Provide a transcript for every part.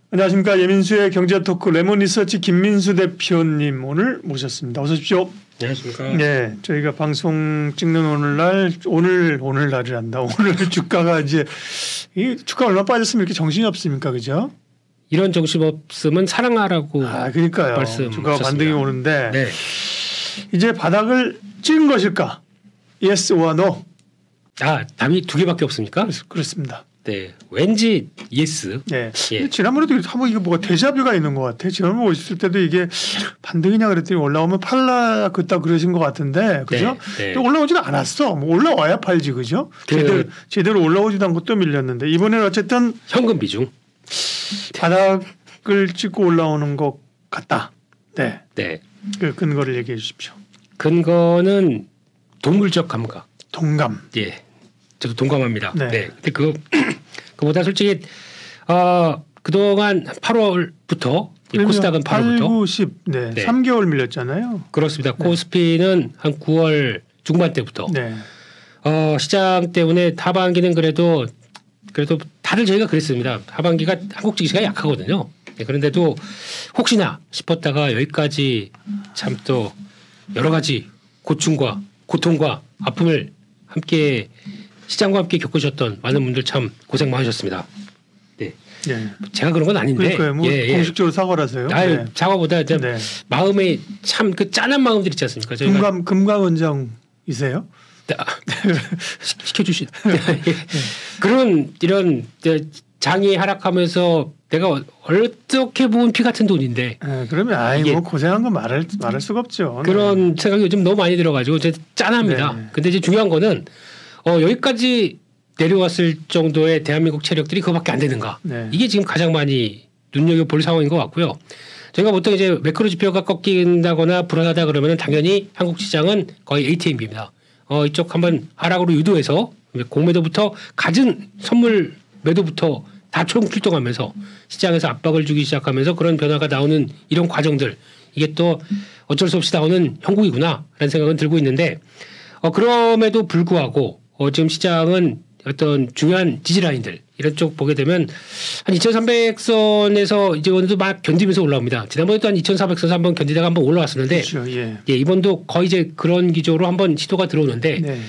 안녕하십니까. 예민수의 경제토크 레몬리서치 김민수 대표님 오늘 모셨습니다. 어서 오십시오. 안녕하십니까. 네, 저희가 방송 찍는 오늘날이란다. 오늘 주가가 이제 이 주가 얼마 빠졌으면 이렇게 정신이 없습니까, 그죠? 이런 정신 없으면 사랑하라고. 그러니까요. 말씀 주가 반등이 오는데 네. 이제 바닥을 찍은 것일까? Yes or no? 답이 두 개밖에 없습니까? 그렇습니다. 네, 왠지 예스. 네. 예. 지난번에도 한번 이거 뭐가 데자뷰가 있는 것 같아. 지난번에 오셨을 때도 이게 반등이냐 그랬더니 올라오면 팔라 그따 그러신 것 같은데, 그죠? 네. 올라오지는 않았어. 뭐 올라와야 팔지, 그죠? 제대로 올라오지도 않고 또 밀렸는데 이번에는 어쨌든 현금 비중 바닥을 찍고 올라오는 것 같다. 네. 네. 그 근거를 얘기해 주십시오. 근거는 동물적 감각. 동감. 예. 저도 동감합니다. 네. 네. 근데 그보다 솔직히 그동안 8월부터 코스닥은 8, 8월부터 9, 10, 네. 3개월 밀렸잖아요. 그렇습니다. 코스피는 한 9월 중반 때부터 네. 시장 때문에 하반기는 그래도 다들 저희가 그랬습니다. 하반기가 한국 증시가 약하거든요. 네, 그런데도 혹시나 싶었다가 여기까지 참 또 여러 가지 고충과 고통과 아픔을 함께 시장과 함께 겪으셨던 많은 분들 참 고생 많으셨습니다. 네, 네. 제가 그런 건 아닌데. 그러니까요. 뭐 공식적으로 사과하세요. 네. 사과보다 네. 마음에 참 그 짠한 마음들 있지 않습니까? 금감원장이세요? 시켜주신 그런 이런 장이 하락하면서 내가 어떻게 보면 피 같은 돈인데. 그러면 뭐 고생한 거 말할 수가 없죠. 그런 생각이 요즘 너무 많이 들어가지고 이제 짠합니다. 네. 근데 이제 중요한 거는 여기까지 내려왔을 정도의 대한민국 체력들이 그거밖에 안 되는가. 네. 이게 지금 가장 많이 눈여겨볼 상황인 것 같고요. 저희가 보통 이제 매크로 지표가 꺾인다거나 불안하다 그러면 당연히 한국 시장은 거의 ATM입니다. 이쪽 한번 하락으로 유도해서 공매도부터 갖은 선물 매도부터 다 총출동하면서 시장에서 압박을 주기 시작하면서 그런 변화가 나오는 이런 과정들 이게 또 어쩔 수 없이 나오는 형국이구나라는 생각은 들고 있는데 그럼에도 불구하고 지금 시장은 어떤 중요한 지지라인들 이런 쪽 보게 되면 한 2,300선에서 이제 오늘도 막 견디면서 올라옵니다. 지난번에도 한 2,400선 한번 견디다가 한번 올라왔었는데 그렇죠. 예, 이번도 거의 이제 그런 기조로 한번 시도가 들어오는데 네.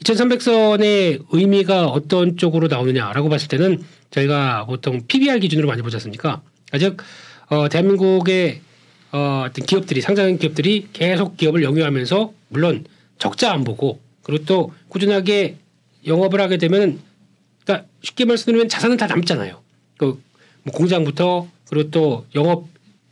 2,300선의 의미가 어떤 쪽으로 나오느냐라고 봤을 때는 저희가 보통 PBR 기준으로 많이 보지 않습니까? 즉 대한민국의 어떤 기업들이 상장 기업들이 계속 기업을 영위하면서 물론 적자 안 보고 그리고 또 꾸준하게 영업을 하게 되면 그러니까 쉽게 말씀드리면 자산은 다 남잖아요. 뭐 공장부터 그리고 또 영업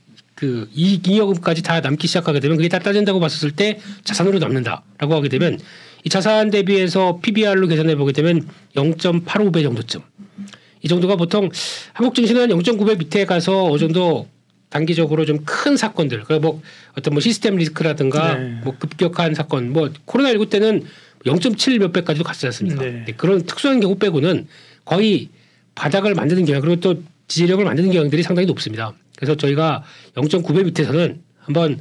이익잉여금까지 다 남기 시작하게 되면 그게 다 따진다고 봤을 때 자산으로 남는다라고 하게 되면 이 자산 대비해서 PBR로 계산해 보게 되면 0.85배 정도쯤. 이 정도가 보통 한국 증시는 0.9배 밑에 가서 어느 정도 단기적으로 좀 큰 사건들, 그러니까 뭐 어떤 뭐 시스템 리스크라든가 네. 뭐 급격한 사건, 뭐 코로나19 때는 0.7 몇 배까지도 갔지 않습니까? 네. 그런 특수한 경우 빼고는 거의 바닥을 만드는 경향 그리고 또 지지력을 만드는 경향들이 상당히 높습니다. 그래서 저희가 0.9배 밑에서는 한번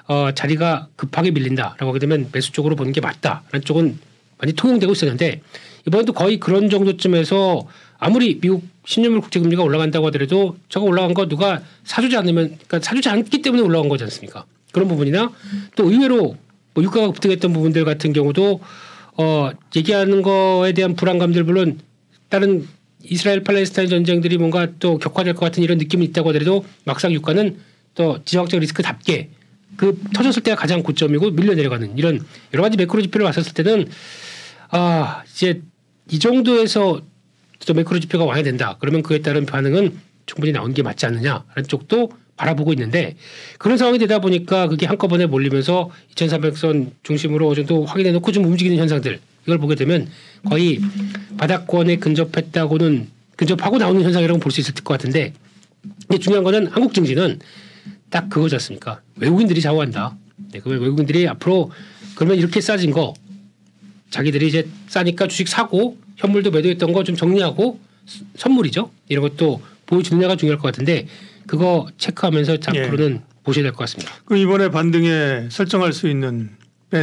자리가 급하게 밀린다라고 하게 되면 매수 쪽으로 보는 게 맞다라는 쪽은 많이 통용되고 있었는데 이번에도 거의 그런 정도쯤에서 아무리 미국 10년물 국제금리가 올라간다고 하더라도 저거 올라간 거 누가 사주지 않으면 그러니까 사주지 않기 때문에 올라간 거지 않습니까? 그런 부분이나 또 의외로 뭐 유가가 급등했던 부분들 같은 경우도 얘기하는 거에 대한 불안감들 물론 다른 이스라엘 팔레스타인 전쟁들이 뭔가 또 격화될 것 같은 이런 느낌이 있다고 하더라도 막상 유가는 또 지정학적 리스크답게 터졌을 때가 가장 고점이고 밀려 내려가는 이런 여러 가지 매크로 지표를 봤었을 때는 이제 이 정도에서 또 매크로 지표가 와야 된다. 그러면 그에 따른 반응은 충분히 나온 게 맞지 않느냐라는 쪽도 바라보고 있는데 그런 상황이 되다 보니까 그게 한꺼번에 몰리면서 2,400선 중심으로 어느 정도 확인해 놓고 좀 움직이는 현상들 이걸 보게 되면 거의 바닥권에 근접하고 나오는 현상이라고 볼 수 있을 것 같은데 근데 중요한 거는 한국 증시는 딱 그거지 않습니까? 외국인들이 좌우한다. 그 외국인들이 앞으로 그러면 이렇게 싸진 거 자기들이 이제 싸니까 주식 사고 현물도 매도했던 거 좀 정리하고 선물이죠. 이런 것도 보여주느냐가 중요할 것 같은데 그거 체크하면서 앞으로는 보셔야 될 것 같습니다. 그럼 이번에 반등에 설정할 수 있는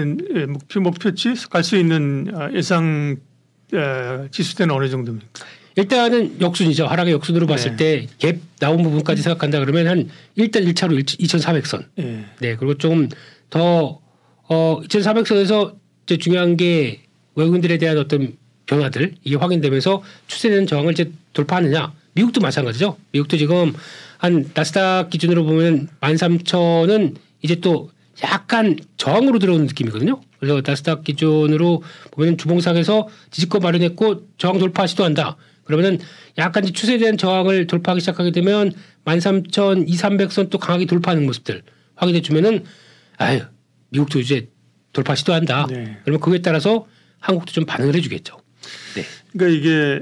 목표치 갈 수 있는 예상 지수대는 어느 정도입니까? 일단은 역순이죠. 하락의 역순으로 봤을 때 갭 나온 부분까지 생각한다 그러면 한 일단 1차로 2,400선. 네. 그리고 좀 더 2,400선에서 이제 중요한 게 외국인들에 대한 어떤 변화들 이게 확인되면서 추세되는 저항을 이제 돌파하느냐. 미국도 마찬가지죠. 미국도 지금 한 나스닥 기준으로 보면 13,000은 이제 또 약간 저항으로 들어오는 느낌이거든요. 그래서 나스닥 기준으로 보면 주봉상에서 지지권 마련했고 저항 돌파 시도한다. 그러면은 약간 추세에 대한 저항을 돌파하기 시작하게 되면 13,200~300선 또 강하게 돌파하는 모습들 확인해 주면은 아유 미국도 이제 돌파 시도한다. 네. 그러면 그에 따라서 한국도 좀 반응을 해주겠죠. 네. 그러니까 이게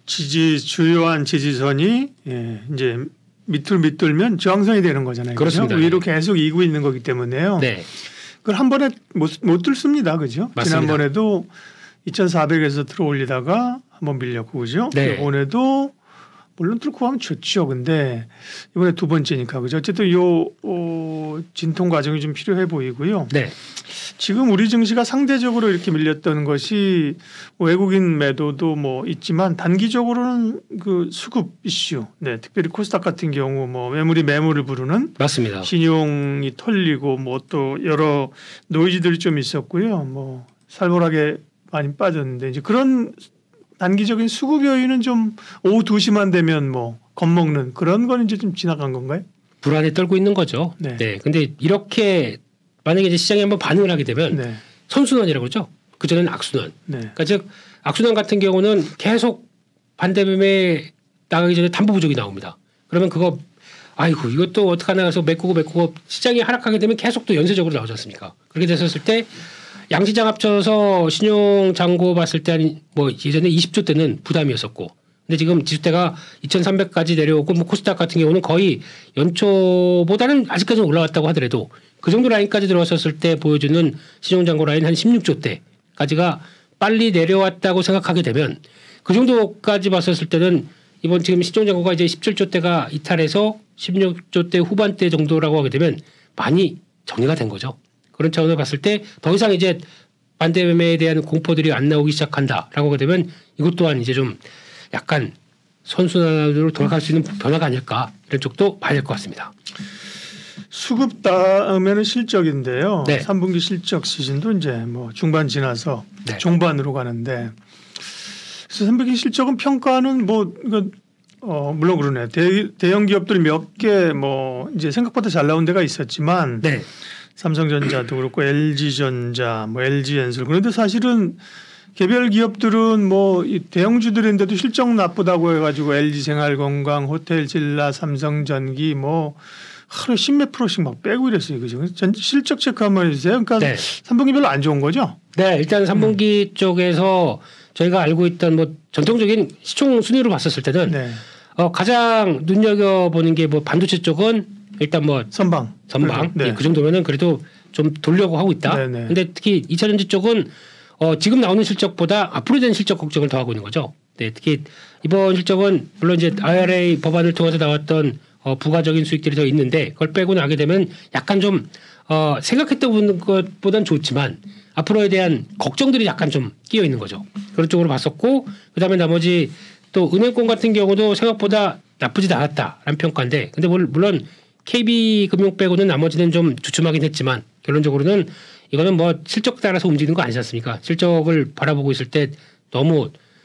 주요한 지지선이 이제 밑으로 밑돌면 저항선이 되는 거잖아요. 그렇습니다. 위로 계속 이고 있는 거기 때문에요. 네. 그걸 한 번에 못 뚫습니다. 그죠? 맞습니다. 지난번에도 2,400에서 들어올리다가 한번 밀렸고 그죠? 네. 이번에도 물론 뚫고 하면 좋죠. 근데 이번에 두 번째니까 그죠? 어쨌든 요 진통 과정이 좀 필요해 보이고요. 네. 지금 우리 증시가 상대적으로 이렇게 밀렸던 것이 외국인 매도도 뭐 있지만 단기적으로는 그 수급 이슈, 네, 특별히 코스닥 같은 경우 뭐 매물을 부르는 맞습니다. 신용이 털리고 뭐 또 여러 노이즈들이 좀 있었고요. 뭐 살벌하게 많이 빠졌는데 이제 그런 단기적인 수급 요인은 좀 오후 2시만 되면 뭐 겁먹는 그런 건 이제 좀 지나간 건가요? 불안에 떨고 있는 거죠. 네. 네. 근데 이렇게 만약에 이제 시장이 한번 반응을 하게 되면 네. 선순환이라고 그러죠. 그전에는 악순환. 네. 그러니까 즉 악순환 같은 경우는 계속 반대매매 나가기 전에 담보 부족이 나옵니다. 그러면 그거 아이고 이것도 어떡하나 해서 메꾸고 시장이 하락하게 되면 계속 또 연쇄적으로 나오지 않습니까? 그렇게 됐었을 때 양시장 합쳐서 신용 잔고 봤을 때 뭐 예전에 20조 때는 부담이었었고 근데 지금 지수대가 2,300까지 내려오고 뭐 코스닥 같은 경우는 거의 연초보다는 아직까지는 올라왔다고 하더라도 그 정도 라인까지 들어왔었을 때 보여주는 신용 잔고 라인 한 16조 대까지가 빨리 내려왔다고 생각하게 되면 그 정도까지 봤었을 때는 이번 지금 신용 잔고가 이제 17조 대가 이탈해서 16조 대 후반대 정도라고 하게 되면 많이 정리가 된 거죠. 그런 차원을 봤을 때 더 이상 이제 반대 매매에 대한 공포들이 안 나오기 시작한다라고 하게 되면 이것 또한 이제 좀 약간 선순환으로 돌아갈 수 있는 변화가 아닐까 이런 쪽도 봐야 될 것 같습니다. 수급 다음에는 실적인데요. 네. 3분기 실적 시즌도 이제 뭐 중반 지나서 네. 종반으로 가는데 그래서 3분기 실적은 평가는 뭐 물론 그러네. 대형 기업들 몇 개 뭐 이제 생각보다 잘 나온 데가 있었지만 네. 삼성전자도 그렇고 LG전자, 뭐 LG엔솔 그런데 사실은 개별 기업들은 뭐 대형주들인데도 실적 나쁘다고 해가지고 LG생활건강, 호텔진라, 삼성전기 뭐 하루에 10몇 %씩 막 빼고 이랬어요. 그죠? 실적 체크 한번 해주세요. 그러니까 네. 3분기 별로 안 좋은 거죠? 네, 일단 3분기 쪽에서 저희가 알고 있던 뭐 전통적인 시총 순위로 봤었을 때는 네. 가장 눈여겨보는 게 뭐 반도체 쪽은 일단 뭐 선방. 네. 예, 그 정도면은 그래도 좀 돌려고 하고 있다. 네네. 근데 특히 2차전지 쪽은 지금 나오는 실적보다 앞으로 된 실적 걱정을 더 하고 있는 거죠. 네, 특히 이번 실적은 물론 이제 IRA 법안을 통해서 나왔던 부가적인 수익들이 더 있는데 그걸 빼고 나게 되면 약간 좀 생각했던 것보단 좋지만 앞으로에 대한 걱정들이 약간 좀 끼어 있는 거죠. 그런 쪽으로 봤었고 그다음에 나머지 또 은행권 같은 경우도 생각보다 나쁘지도 않았다라는 평가인데 근데 물론 KB금융 빼고는 나머지는 좀 주춤하긴 했지만 결론적으로는 이거는 뭐 실적 따라서 움직이는 거 아니지 않습니까? 실적을 바라보고 있을 때 너무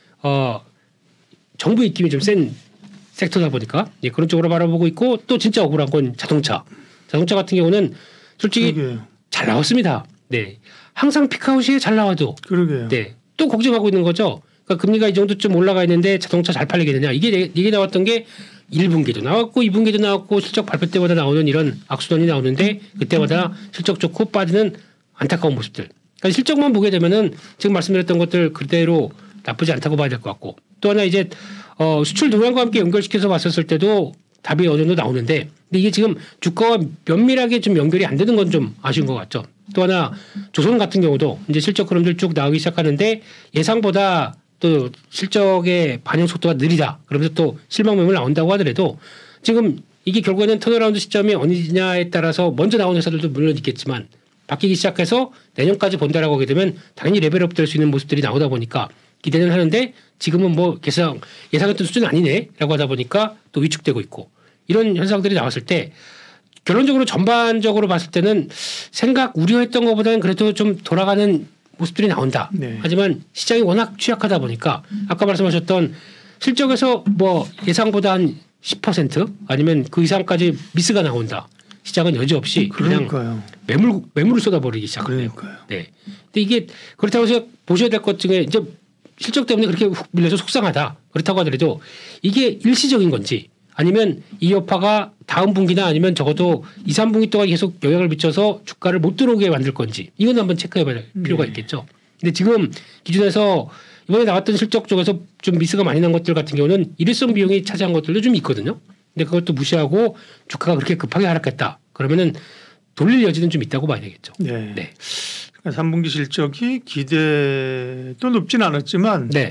정부 입김이 좀 센 섹터다 보니까 예, 그런 쪽으로 바라보고 있고 또 진짜 억울한 건 자동차 같은 경우는 솔직히 그러게요. 잘 나왔습니다. 네, 항상 피크아웃이 잘 나와도 그러게요. 네, 또 걱정하고 있는 거죠. 그러니까 금리가 이 정도쯤 올라가 있는데 자동차 잘 팔리겠느냐 이게 나왔던 게 1분기도 나왔고 2분기도 나왔고 실적 발표 때마다 나오는 이런 악순환이 나오는데 그때마다 실적 좋고 빠지는 안타까운 모습들. 그러니까 실적만 보게 되면은 지금 말씀드렸던 것들 그대로 나쁘지 않다고 봐야 될 것 같고 또 하나 이제 수출 동향과 함께 연결시켜서 봤었을 때도 답이 어느 정도 나오는데 근데 이게 지금 주가와 면밀하게 좀 연결이 안 되는 건 좀 아쉬운 것 같죠. 또 하나 조선 같은 경우도 이제 실적 흐름들 쭉 나오기 시작하는데 예상보다 또 실적의 반영 속도가 느리다. 그러면서 또 실망 매물 나온다고 하더라도 지금 이게 결국에는 턴어라운드 시점이 어디냐에 따라서 먼저 나오는 회사들도 물론 있겠지만 바뀌기 시작해서 내년까지 본다라고 하게 되면 당연히 레벨업 될 수 있는 모습들이 나오다 보니까 기대는 하는데 지금은 뭐 예상했던 수준은 아니네라고 하다 보니까 또 위축되고 있고 이런 현상들이 나왔을 때 결론적으로 전반적으로 봤을 때는 우려했던 것보다는 그래도 좀 돌아가는 모습들이 나온다. 네. 하지만 시장이 워낙 취약하다 보니까 아까 말씀하셨던 실적에서 뭐 예상보다 한 10% 아니면 그 이상까지 미스가 나온다. 시장은 여지없이 그냥 매물을 쏟아버리기 시작해요. 네. 근데 이게 그렇다고 해서 보셔야 될 것 중에 이제 실적 때문에 그렇게 훅 밀려서 속상하다. 그렇다고 하더라도 이게 일시적인 건지 아니면 이 여파가 다음 분기나 아니면 적어도 2, 3분기 동안 계속 영향을 미쳐서 주가를 못 들어오게 만들 건지 이건 한번 체크해봐야 필요가 있겠죠. 근데 지금 기준에서 이번에 나왔던 실적 쪽에서 좀 미스가 많이 난 것들 같은 경우는 일회성 비용이 차지한 것들도 좀 있거든요. 근데 그것도 무시하고 주가가 그렇게 급하게 하락했다. 그러면은 돌릴 여지는 좀 있다고 봐야 되겠죠. 네. 네. 그러니까 3분기 실적이 기대도 높진 않았지만 네.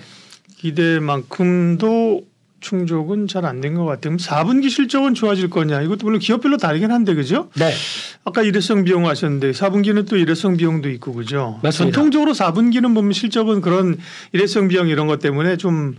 기대만큼도 충족은 잘 안 된 것 같아요. 그럼 4분기 실적은 좋아질 거냐? 이것도 물론 기업별로 다르긴 한데 그죠? 네. 아까 일회성 비용 하셨는데 4분기는 또 일회성 비용도 있고 그죠? 맞습니다. 전통적으로 4분기는 보면 실적은 그런 일회성 비용 이런 것 때문에 좀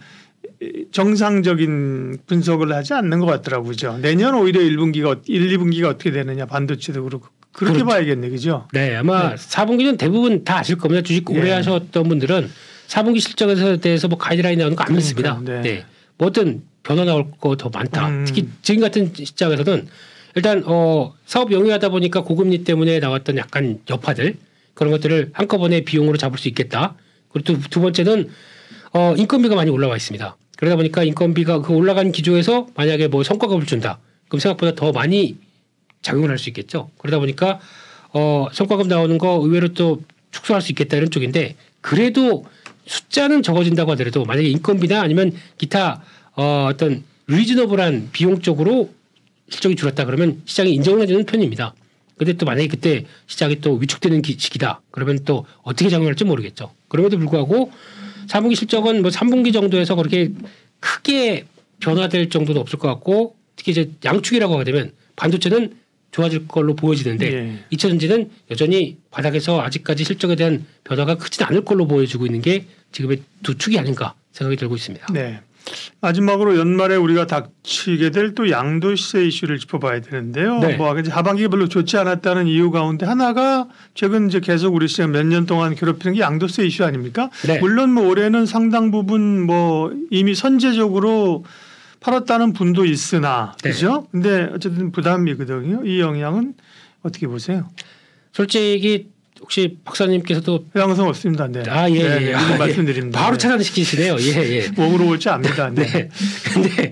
정상적인 분석을 하지 않는 것 같더라고요. 그죠? 내년 오히려 1, 2분기가 어떻게 되느냐 반도체도 그렇고 그렇게 그렇죠. 봐야겠네. 그죠? 네. 아마 4분기는 대부분 다 아실 겁니다. 주식 오래 하셨던 분들은 4분기 실적에 대해서 뭐 가이드라인 나오는 거 안 믿습니다. 네. 뭐 어떤 변화 나올 거 더 많다. 특히 지금 같은 시장에서는 일단 사업 영위하다 보니까 고금리 때문에 나왔던 약간 여파들 그런 것들을 한꺼번에 비용으로 잡을 수 있겠다. 그리고 두 번째는 인건비가 많이 올라와 있습니다. 그러다 보니까 인건비가 그 올라간 기조에서 만약에 뭐 성과급을 준다. 그럼 생각보다 더 많이 작용을 할 수 있겠죠. 그러다 보니까 성과급 나오는 거 의외로 또 축소할 수 있겠다 이런 쪽인데 그래도 숫자는 적어진다고 하더라도 만약에 인건비나 아니면 기타 어떤 리즈너블한 비용 쪽으로 실적이 줄었다 그러면 시장이 인정을 해주는 편입니다. 그런데 또 만약에 그때 시장이 또 위축되는 시기다 그러면 또 어떻게 작용할지 모르겠죠. 그럼에도 불구하고 4분기 실적은 뭐 3분기 정도에서 그렇게 크게 변화될 정도는 없을 것 같고 특히 이제 양축이라고 하게 되면 반도체는 좋아질 걸로 보여지는데 2차전지는 여전히 바닥에서 아직까지 실적에 대한 변화가 크진 않을 걸로 보여지고 있는 게 지금의 두 축이 아닌가 생각이 들고 있습니다. 네. 마지막으로 연말에 우리가 닥치게 될 또 양도세 이슈를 짚어봐야 되는데요. 네. 뭐 하반기가 별로 좋지 않았다는 이유 가운데 하나가 최근 이제 계속 우리 시장 몇 년 동안 괴롭히는 게 양도세 이슈 아닙니까? 네. 물론 뭐 올해는 상당 부분 뭐 이미 선제적으로 팔았다는 분도 있으나 그죠? 근데 어쨌든 부담이거든요. 이 영향은 어떻게 보세요? 솔직히 혹시 박사님께서도 해당성 없습니다. 네. 예. 말씀드립니다. 바로 차단시키시네요. 예. 몸으로 올 줄 압니다. 네. 네. 근데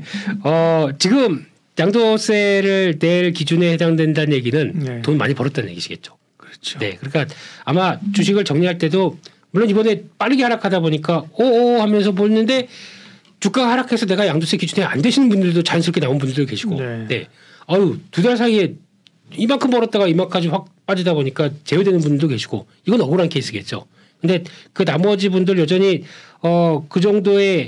지금 양도세를 낼 기준에 해당된다는 얘기는 돈 많이 벌었다는 얘기시겠죠. 그렇죠. 네. 그러니까 아마 주식을 정리할 때도 물론 이번에 빠르게 하락하다 보니까 오오 하면서 보는데 주가가 하락해서 내가 양도세 기준에 안 되시는 분들도 자연스럽게 나온 분들도 계시고 네. 두 달 사이에 이만큼 벌었다가 이만큼까지 확 빠지다 보니까 제외되는 분들도 계시고 이건 억울한 케이스겠죠. 근데 그 나머지 분들 여전히 그 정도의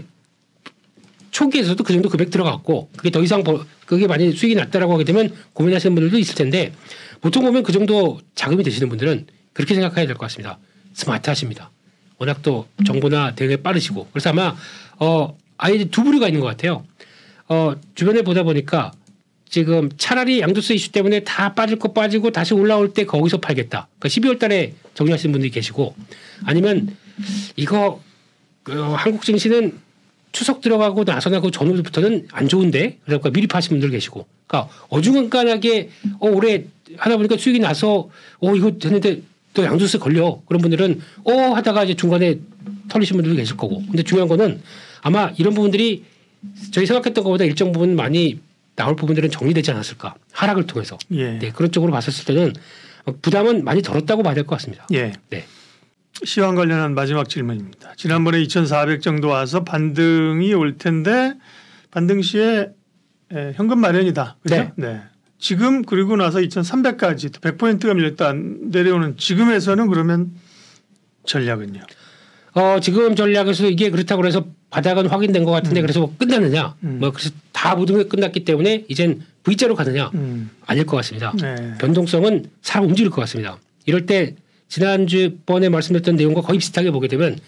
초기에서도 그 정도 금액 들어갔고 그게 더 이상 그게 많이 수익이 났다라고 하게 되면 고민하시는 분들도 있을 텐데 보통 보면 그 정도 자금이 되시는 분들은 그렇게 생각해야 될 것 같습니다. 스마트하십니다. 워낙 또 정보나 대응에 빠르시고 그래서 아마 아예 두 부류가 있는 것 같아요. 주변에 보다 보니까 지금 차라리 양도세 이슈 때문에 다 빠질 거 빠지고 다시 올라올 때 거기서 팔겠다. 그러니까 12월 달에 정리하시는 분들이 계시고 아니면 이거 한국 증시는 추석 들어가고 나서나 그 전후부터는 안 좋은데 그러니까 미리 파신 분들 계시고 그러니까 어중간하게 올해 하다 보니까 수익이 나서 이거 됐는데 또 양도세 걸려 그런 분들은 하다가 이제 중간에 털리신 분들도 계실 거고 근데 중요한 거는 아마 이런 부분들이 저희 생각했던 것보다 일정 부분 많이 나올 부분들은 정리되지 않았을까 하락을 통해서 네, 그런 쪽으로 봤었을 때는 부담은 많이 덜었다고 봐야 될 것 같습니다. 네. 시황 관련한 마지막 질문입니다. 지난번에 2,400 정도 와서 반등이 올 텐데 반등 시에 현금 마련이다. 그렇죠? 네. 지금 그리고 나서 2,300까지 100%가 밀렸다 내려오는 지금에서는 그러면 전략은요? 지금 전략에서 이게 그렇다고 해서 바닥은 확인된 것 같은데 그래서 뭐 끝났느냐? 그래서 다 모든 게 끝났기 때문에 이젠 V자로 가느냐? 아닐 것 같습니다. 변동성은 사람 움직일 것 같습니다. 이럴 때 지난주번에 말씀드렸던 내용과 거의 비슷하게 보게 되면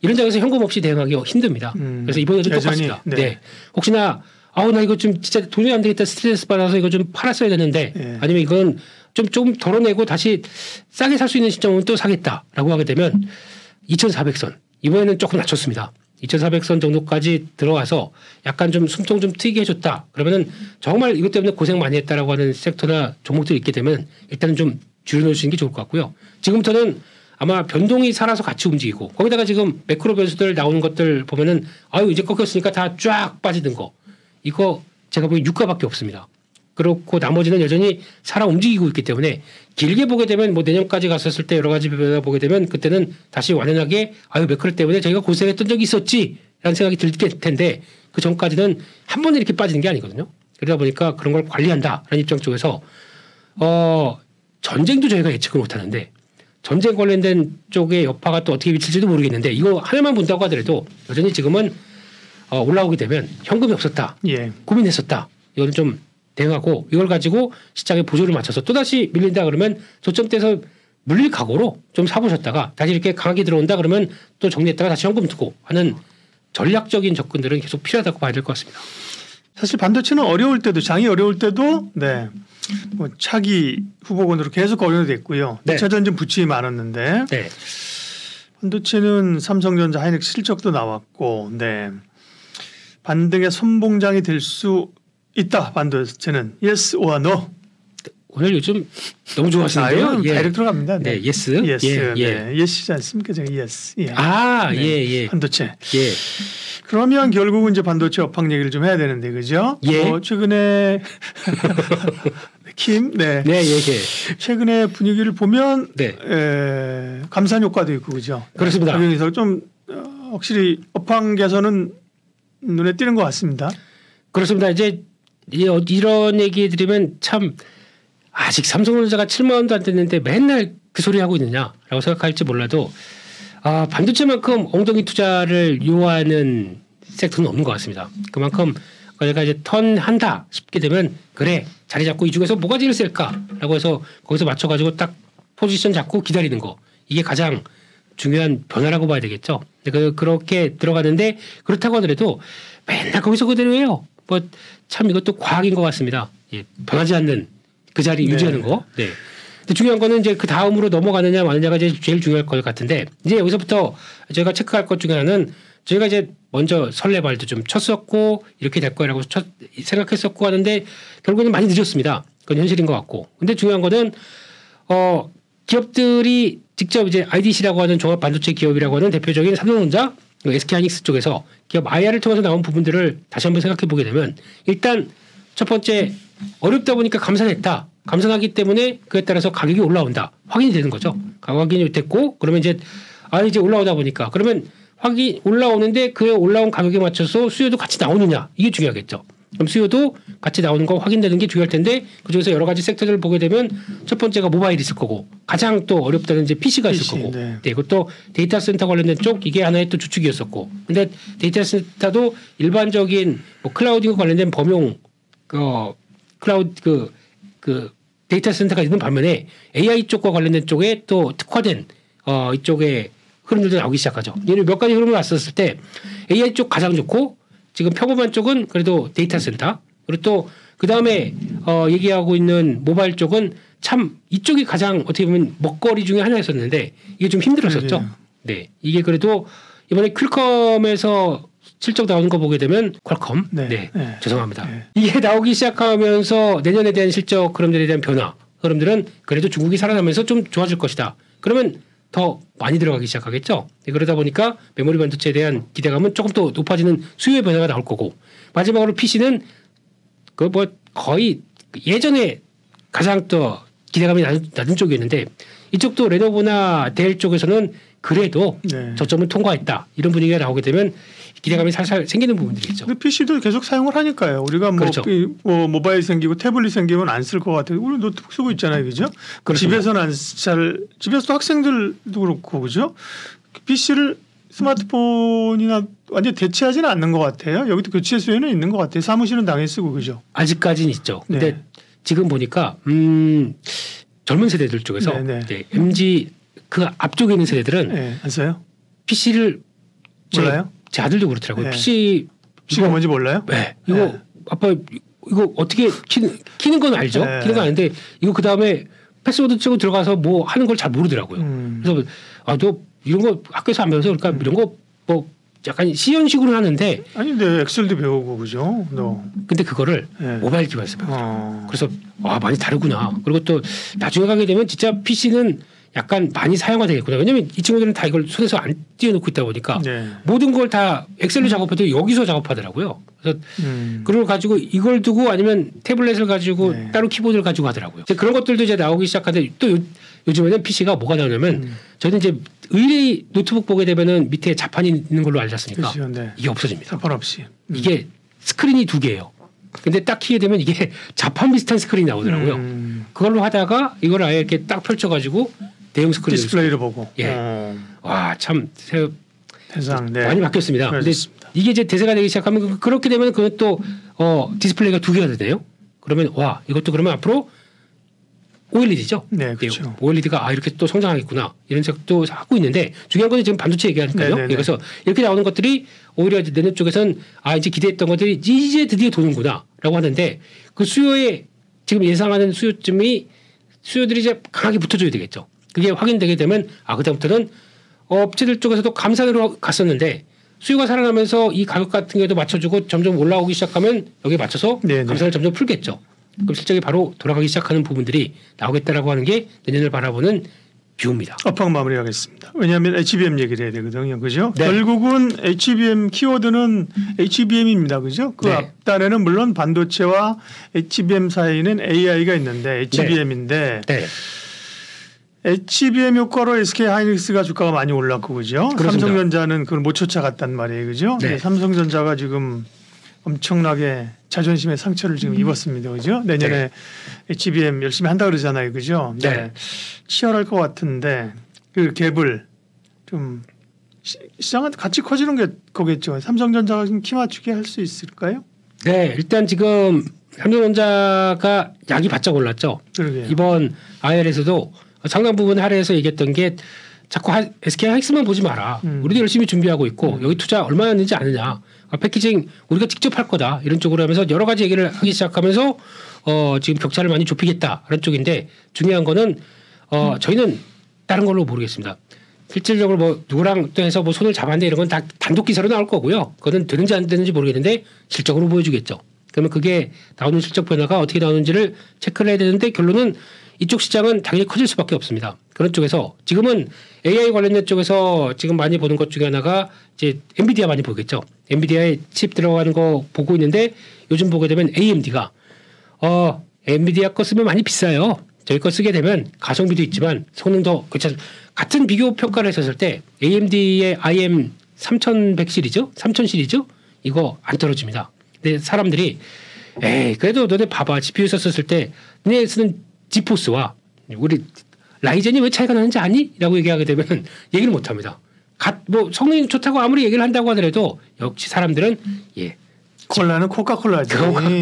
이런 장에서 현금 없이 대응하기 힘듭니다. 그래서 이번에도 똑같습니다. 네. 네. 혹시나 나 이거 좀 진짜 돈이 안 되겠다 스트레스 받아서 이거 좀 팔았어야 되는데 네. 아니면 이건 좀 덜어내고 다시 싸게 살 수 있는 시점은 또 사겠다라고 하게 되면 2,400선 이번에는 조금 낮췄습니다. 2,400선 정도까지 들어와서 약간 좀 숨통 좀 트이게 해줬다. 그러면은 정말 이것 때문에 고생 많이 했다라고 하는 섹터나 종목들이 있게 되면 일단은 좀 줄여놓으시는 게 좋을 것 같고요. 지금부터는 아마 변동이 살아서 같이 움직이고 거기다가 지금 매크로 변수들 나오는 것들 보면은 이제 꺾였으니까 다 쫙 빠지는 거 이거 제가 보기엔 유가밖에 없습니다. 그렇고 나머지는 여전히 살아 움직이고 있기 때문에 길게 보게 되면 뭐 내년까지 갔었을 때 여러 가지 변화 보게 되면 그때는 다시 완연하게 매크로 때문에 저희가 고생했던 적이 있었지라는 생각이 들 텐데 그 전까지는 한 번에 이렇게 빠지는 게 아니거든요. 그러다 보니까 그런 걸 관리한다라는 입장 쪽에서 전쟁도 저희가 예측을 못하는데 전쟁 관련된 쪽의 여파가 또 어떻게 미칠지도 모르겠는데 이거 하나만 본다고 하더라도 여전히 지금은 올라오게 되면 현금이 없었다. 예. 고민했었다. 이걸 좀 대응하고 이걸 가지고 시장에 보조를 맞춰서 또다시 밀린다 그러면 저점대에서 물릴 각오로 좀 사보셨다가 다시 이렇게 강하게 들어온다 그러면 또 정리했다가 다시 현금 두고 하는 전략적인 접근들은 계속 필요하다고 봐야 될 것 같습니다. 사실 반도체는 어려울 때도 장이 어려울 때도 뭐 차기 후보군으로 계속 거론됐고요. 네. 2차 전지 부침이 많았는데 네. 반도체는 삼성전자 하이닉스 실적도 나왔고 반등의 선봉장이 될 수 있다. 반도체는 yes or no. 오늘 요즘 너무 좋아하시는데요. 다이렉트 들어갑니다. 네, yes. yes. 예. yes이지 않습니까? 제가 yes. 예. 예. 반도체. 예. 그러면 결국은 이제 반도체 업황 얘기를 좀 해야 되는데 그죠? 예. 최근에 최근에 분위기를 보면 감산 효과도 있고 그죠? 그렇습니다. 그래서 좀 확실히 업황 개선은 눈에 띄는 것 같습니다. 그렇습니다. 이제 이런 얘기 드리면 참 아직 삼성전자가 7만 원도 안 됐는데 맨날 그 소리 하고 있느냐라고 생각할지 몰라도 반도체만큼 엉덩이 투자를 요하는 섹터는 없는 것 같습니다. 그만큼 저희가 이제 턴한다 싶게 되면 그래 자리 잡고 이 중에서 뭐가 제일 셀까라고 해서 거기서 맞춰가지고 딱 포지션 잡고 기다리는 거 이게 가장 중요한 변화라고 봐야 되겠죠. 그렇게 들어가는데 그렇다고 하더라도 맨날 거기서 그대로예요. 뭐 참 이것도 과학인 것 같습니다. 예, 변하지 않는 그 자리 유지하는 거. 네. 근데 중요한 거는 이제 그 다음으로 넘어가느냐 마느냐가 이제 제일 중요할 것 같은데 이제 여기서부터 저희가 체크할 것 중에 하나는 저희가 이제 먼저 설레발도 좀 쳤었고 이렇게 될 거라고 생각했었고 하는데 결국에는 많이 늦었습니다. 그건 현실인 것 같고. 근데 중요한 거는 기업들이 직접 이제 IDC라고 하는 종합 반도체 기업이라고 하는 대표적인 삼성전자, SK하이닉스 쪽에서 기업 IR을 통해서 나온 부분들을 다시 한번 생각해 보게 되면 일단 첫 번째 어렵다 보니까 감산했다. 감산하기 때문에 그에 따라서 가격이 올라온다. 확인이 되는 거죠. 확인이 됐고 그러면 이제 이제 올라오다 보니까 그러면 올라오는데 그 올라온 가격에 맞춰서 수요도 같이 나오느냐 이게 중요하겠죠. 그럼 수요도 같이 나오는 거 확인되는 게 중요할 텐데 그중에서 여러 가지 섹터들을 보게 되면 첫 번째가 모바일이 있을 거고 가장 또 어렵다는 이제 PC가 있을 거고 그것도 데이터 센터 관련된 쪽 이게 하나의 또 주축이었었고 근데 데이터 센터도 일반적인 뭐 클라우딩과 관련된 범용 클라우드 그 데이터 센터가 있는 반면에 AI 쪽과 관련된 쪽에 또 특화된 이쪽에 흐름들도 나오기 시작하죠. 얘는 몇 가지 흐름을 왔었을 때 AI 쪽 가장 좋고 지금 평범한 쪽은 그래도 데이터 센터 그리고 또 그다음에 얘기하고 있는 모바일 쪽은 참 이쪽이 가장 어떻게 보면 먹거리 중에 하나였었는데 이게 좀 힘들었었죠. 네. 이게 그래도 이번에 퀄컴에서 실적 나오는 거 보게 되면 퀄컴 죄송합니다. 이게 나오기 시작하면서 내년에 대한 실적 흐름들에 대한 변화 흐름들은 그래도 중국이 살아나면서 좀 좋아질 것이다. 그러면 더 많이 들어가기 시작하겠죠. 그러다 보니까 메모리 반도체에 대한 기대감은 조금 더 높아지는 수요의 변화가 나올 거고 마지막으로 PC는 그 뭐 거의 예전에 가장 또 기대감이 낮은 쪽이었는데 이쪽도 레노버나 델 쪽에서는 그래도 저점을 통과했다 이런 분위기가 나오게 되면 기대감이 살살 생기는 부분들이 있죠. 근데 PC도 계속 사용을 하니까요. 우리가 뭐 모바일 생기고 태블릿 생기면 안 쓸 것 같아요. 우리 노트북 쓰고 있잖아요, 그죠? 집에서는 집에서도 학생들도 그렇고 그죠? PC를 스마트폰이나 완전 대체하지는 않는 것 같아요. 여기도 교체 수요는 있는 것 같아요. 사무실은 당연히 쓰고 그죠? 아직까지는 있죠. 근데 지금 보니까 젊은 세대들 쪽에서 MZ 그 앞쪽에 있는 세대들은 안 써요? PC를 몰라요? 제 아들도 그렇더라고요. 네. PC가 뭔지 몰라요? 네. 이거 네. 아빠 이거 어떻게 키는 건 알죠? 네. 키는 건 아는데 이거 그 다음에 패스워드 치고 들어가서 뭐 하는 걸 잘 모르더라고요. 그래서 너 이런 거 학교에서 안 배워서 그러니까 이런 거 뭐 약간 시연식으로 하는데 아니 근데 엑셀도 배우고 그죠? 너. 근데 그거를 네. 모바일 기반에서 배우죠. 그래서 많이 다르구나. 그리고 또 나중에 가게 되면 진짜 PC는 약간 많이 사용화 되겠구나. 왜냐하면 이 친구들은 다 이걸 손에서 안 띄워놓고 있다 보니까 네. 모든 걸 다 엑셀로 작업해도 여기서 작업하더라고요. 그래서 그걸 가지고 이걸 두고 아니면 태블릿을 가지고 네. 따로 키보드를 가지고 하더라고요. 이제 그런 것들도 이제 나오기 시작하는데 또 요즘에는 PC가 뭐가 나오냐면 저희는 이제 의뢰 노트북 보게 되면은 밑에 자판이 있는 걸로 알지 않습니까? 그렇죠. 네. 이게 없어집니다. 자판 없이. 이게 스크린이 2개예요. 근데 딱 키게 되면 이게 자판 비슷한 스크린이 나오더라고요. 그걸로 하다가 이걸 아예 이렇게 딱 펼쳐가지고 대형 스크린 디스플레이를 보고. 예. 와, 참 세상 네. 많이 바뀌었습니다. 근데 그렇습니다. 이게 이제 대세가 되기 시작하면 그렇게 되면 그건 또 디스플레이가 2개가 되네요. 그러면 와, 이것도 그러면 앞으로 OLED죠. 네, 그렇죠. OLED가 이렇게 또 성장하겠구나 이런 생각도 하고 있는데 중요한 건 지금 반도체 얘기하니까요. 네네네. 그래서 이렇게 나오는 것들이 오히려 내년 쪽에서는 이제 기대했던 것들이 이제 드디어 도는구나라고 하는데 그 수요에 지금 예상하는 수요들이 이제 강하게 붙어줘야 되겠죠. 그게 확인되게 되면 그다음부터는 업체들 쪽에서도 감산으로 갔었는데 수요가 살아나면서 이 가격 같은 경우도 맞춰주고 점점 올라오기 시작하면 여기에 맞춰서 네네. 감산을 점점 풀겠죠. 그럼 실적이 바로 돌아가기 시작하는 부분들이 나오겠다라고 하는 게 내년을 바라보는 뷰입니다. 업황 마무리하겠습니다. 왜냐하면 HBM 얘기를 해야 되거든요. 그죠? 네. 결국은 HBM 키워드는 HBM입니다. 그죠? 그 네. 앞단에는 물론 반도체와 HBM 사이에는 AI가 있는데 HBM인데 네. HBM 효과로 SK 하이닉스가 주가가 많이 올랐고 그죠? 그렇습니다. 삼성전자는 그걸 못 쫓아갔단 말이에요. 그죠? 네. 삼성전자가 지금 엄청나게 자존심의 상처를 지금 입었습니다. 그죠? 내년에 네. HBM 열심히 한다 그러잖아요. 그죠? 네. 치열할 것 같은데 그 갭을 좀 시장한테 같이 커지는 게 거겠죠. 삼성전자가 좀 키 맞추게 할 수 있을까요? 네, 일단 지금 삼성전자가 약이 바짝 올랐죠. 그러게요. 이번 IR에서도 상당 부분 할애해서 얘기했던 게 자꾸 SK 하이닉스만 보지 마라. 우리도 열심히 준비하고 있고 여기 투자 얼마나 했는지 아느냐. 패키징 우리가 직접 할 거다. 이런 쪽으로 하면서 여러 가지 얘기를 하기 시작하면서 지금 격차를 많이 좁히겠다라는 쪽인데 중요한 거는 저희는 다른 걸로 모르겠습니다. 실질적으로 뭐 누구랑 또 해서 뭐 손을 잡았는데 이런 건 다 단독 기사로 나올 거고요. 그거는 되는지 안 되는지 모르겠는데 실적으로 보여주겠죠. 그러면 그게 나오는 실적 변화가 어떻게 나오는지를 체크를 해야 되는데 결론은 이쪽 시장은 당연히 커질 수밖에 없습니다. 그런 쪽에서 지금은 AI 관련된 쪽에서 지금 많이 보는 것 중에 하나가 이제 엔비디아 많이 보겠죠. 엔비디아에 칩 들어가는 거 보고 있는데 요즘 보게 되면 AMD가 엔비디아 거 쓰면 많이 비싸요. 저희 거 쓰게 되면 가성비도 있지만 성능도 괜찮아요. 같은 비교 평가를 했었을 때 AMD의 IM 3100 시리즈, 3000 시리즈 이거 안 떨어집니다. 근데 사람들이 그래도 너네 봐봐 GPU 썼을 때 너네 쓰는 지포스와 우리 라이젠이 왜 차이가 나는지 아니? 라고 얘기하게 되면 얘기를 못 합니다. 뭐 성능이 좋다고 아무리 얘기를 한다고 하더라도 역시 사람들은 콜라는 코카콜라지.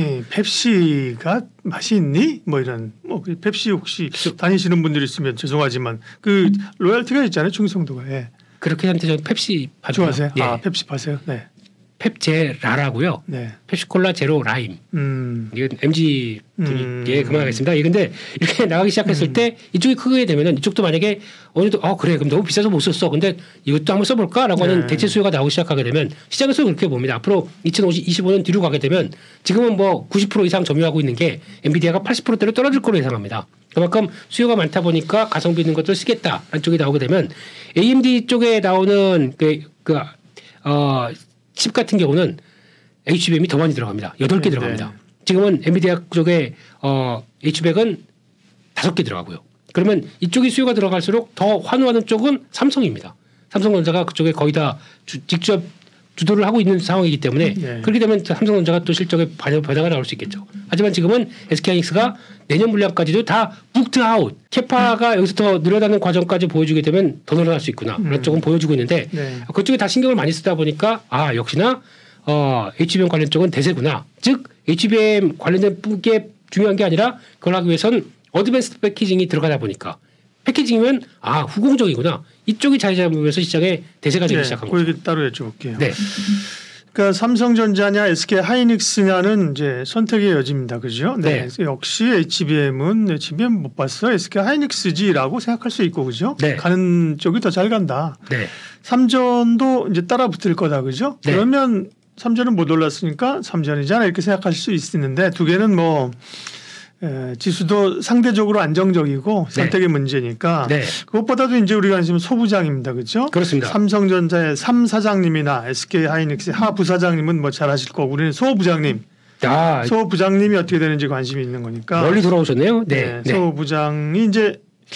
펩시가 맛이 있니? 뭐 이런 그 펩시 혹시 다니시는 분들 있으면 죄송하지만 그 로열티가 있잖아요. 충성도가. 예. 그렇게 한테 저는 펩시 좋아하세요? 예. 펩시 파세요? 네. 펩제라라고요. 네. 펩시콜라 제로 라임. 이건 MG 분이 그만하겠습니다. 근데 이렇게 나가기 시작했을 때 이쪽이 크게 되면은 이쪽도 만약에 어느 정도 그래 그럼 너무 비싸서 못 썼어. 근데 이것도 한번 써볼까라고 하는 대체 수요가 나오기 시작하게 되면 시장에서 그렇게 봅니다. 앞으로 2025년 뒤로 가게 되면 지금은 뭐 90% 이상 점유하고 있는 게 엔비디아가 80%대로 떨어질 거로 예상합니다. 그만큼 수요가 많다 보니까 가성비 있는 것들 쓰겠다라는 쪽이 나오게 되면 AMD 쪽에 나오는 칩 같은 경우는 HBM이 더 많이 들어갑니다. 8개 들어갑니다. 지금은 엔비디아 쪽에 HBM은 5개 들어가고요. 그러면 이쪽이 수요가 들어갈수록 더 환호하는 쪽은 삼성입니다. 삼성전자가 그쪽에 거의 다 직접 주도를 하고 있는 상황이기 때문에 그렇게 되면 삼성전자가 또 실적에 변화가 나올 수 있겠죠. 하지만 지금은 SK하이닉스가 내년 물량까지도 다 북트아웃 캐파가 여기서 더 늘어나는 과정까지 보여주게 되면 더 늘어날 수 있구나 그런 쪽은 보여주고 있는데 그쪽에 다 신경을 많이 쓰다 보니까 역시나 HBM 관련 쪽은 대세구나. 즉 HBM 관련된 게 중요한 게 아니라 그걸 하기 위해선 어드밴스드 패키징이 들어가다 보니까 패키징이면 후공정이구나. 이쪽이 자리 잡으면서 시장에 대세가 되기 시작한 거기 거죠. 따로 여쭤볼게요. 네. 그러니까 삼성전자냐 SK 하이닉스냐는 이제 선택의 여지입니다. 그죠? 네. 역시 HBM은 못 봤어. SK 하이닉스지라고 생각할 수 있고 그죠? 네. 가는 쪽이 더 잘 간다. 네. 삼전도 이제 따라 붙을 거다. 그죠? 네. 그러면 삼전은 못 올랐으니까 삼전이잖아 이렇게 생각할 수 있는데 두 개는 뭐 지수도 상대적으로 안정적이고 선택의 문제니까 네. 그것보다도 이제 우리가 지금 소부장입니다. 그렇죠? 그렇습니다. 삼성전자의 삼 사장님이나 SK 하이닉스의 하 부사장님은 뭐 잘하실 거고 우리는 소 부장님. 소 부장님이 어떻게 되는지 관심이 있는 거니까. 멀리 돌아오셨네요. 네. 소 부장이 이제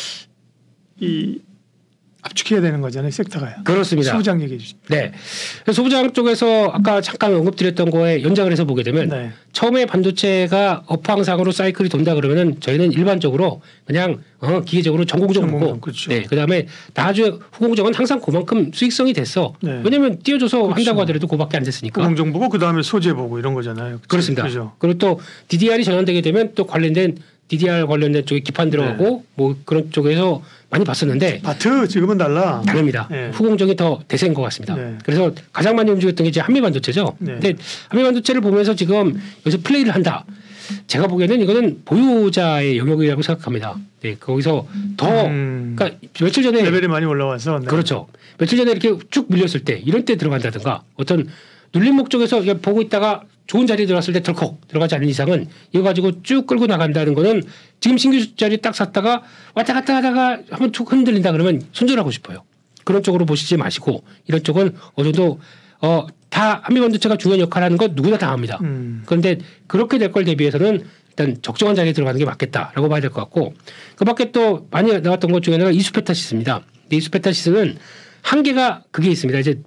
이 압축해야 되는 거잖아요. 섹터가요. 그렇습니다. 소부장 얘기해 주시죠. 네. 소부장 쪽에서 아까 잠깐 언급드렸던 거에 연장을 해서 보게 되면 네. 처음에 반도체가 업황상으로 사이클이 돈다 그러면은 저희는 일반적으로 그냥 기계적으로 전공정 보고 그렇죠. 네. 그다음에 나중에 후공정은 항상 그만큼 수익성이 됐어. 네. 왜냐하면 띄워줘서 그렇죠. 한다고 하더라도 그밖에 안 됐으니까. 후공정 보고 그다음에 소재 보고 이런 거잖아요. 그렇습니다. 그렇죠. 그리고 또 DDR이 전환되게 되면 또 관련된 DDR 관련된 쪽에 기판 들어가고 뭐 그런 쪽에서 많이 봤었는데 바트 지금은 달라. 다릅니다. 네. 후공정이 더 대세인 것 같습니다. 네. 그래서 가장 많이 움직였던 게 이제 한미반도체죠. 네. 근데 한미반도체를 보면서 지금 여기서 플레이를 한다. 제가 보기에는 이거는 보유자의 영역이라고 생각합니다. 네, 거기서 더 그러니까 며칠 전에 레벨이 많이 올라와서 네. 그렇죠. 며칠 전에 이렇게 쭉 밀렸을 때 이런 때 들어간다든가 어떤 눌림 목적에서 보고 있다가 좋은 자리에 들어갔을 때 덜컥 들어가지 않는 이상은 이거 가지고 쭉 끌고 나간다는 거는 지금 신규 자리 딱 샀다가 왔다 갔다 하다가 한번 툭 흔들린다 그러면 손절하고 싶어요. 그런 쪽으로 보시지 마시고 이런 쪽은 어느 정도 다 한미반도체가 중요한 역할을 하는 건 누구나 다 합니다. 그런데 그렇게 될 걸 대비해서는 일단 적정한 자리에 들어가는 게 맞겠다라고 봐야 될 것 같고 그 밖에 또 많이 나왔던 것 중에 하나가 이수페타시스입니다. 이수페타시스는 한계가 그게 있습니다. 이제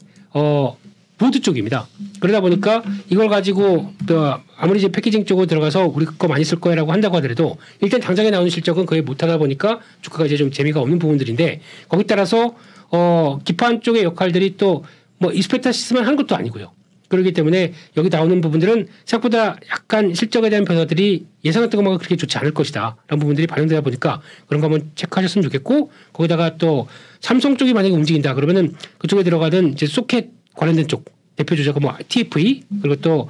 보드 쪽입니다. 그러다 보니까 이걸 가지고 또 아무리 이제 패키징 쪽으로 들어가서 우리 거 많이 쓸 거야라고 한다고 하더라도 일단 당장에 나오는 실적은 거의 못하다 보니까 주가가 이제 좀 재미가 없는 부분들인데 거기 따라서 기판 쪽의 역할들이 또 뭐 이스페타시스만 하는 것도 아니고요. 그렇기 때문에 여기 나오는 부분들은 생각보다 약간 실적에 대한 변화들이 예상했던 것만큼 그렇게 좋지 않을 것이다. 라는 부분들이 반영되다 보니까 그런 거 한번 체크하셨으면 좋겠고 거기다가 또 삼성 쪽이 만약에 움직인다 그러면은 그쪽에 들어가던 이제 소켓 관련된 쪽 대표 주자가 뭐 TFE 그리고 또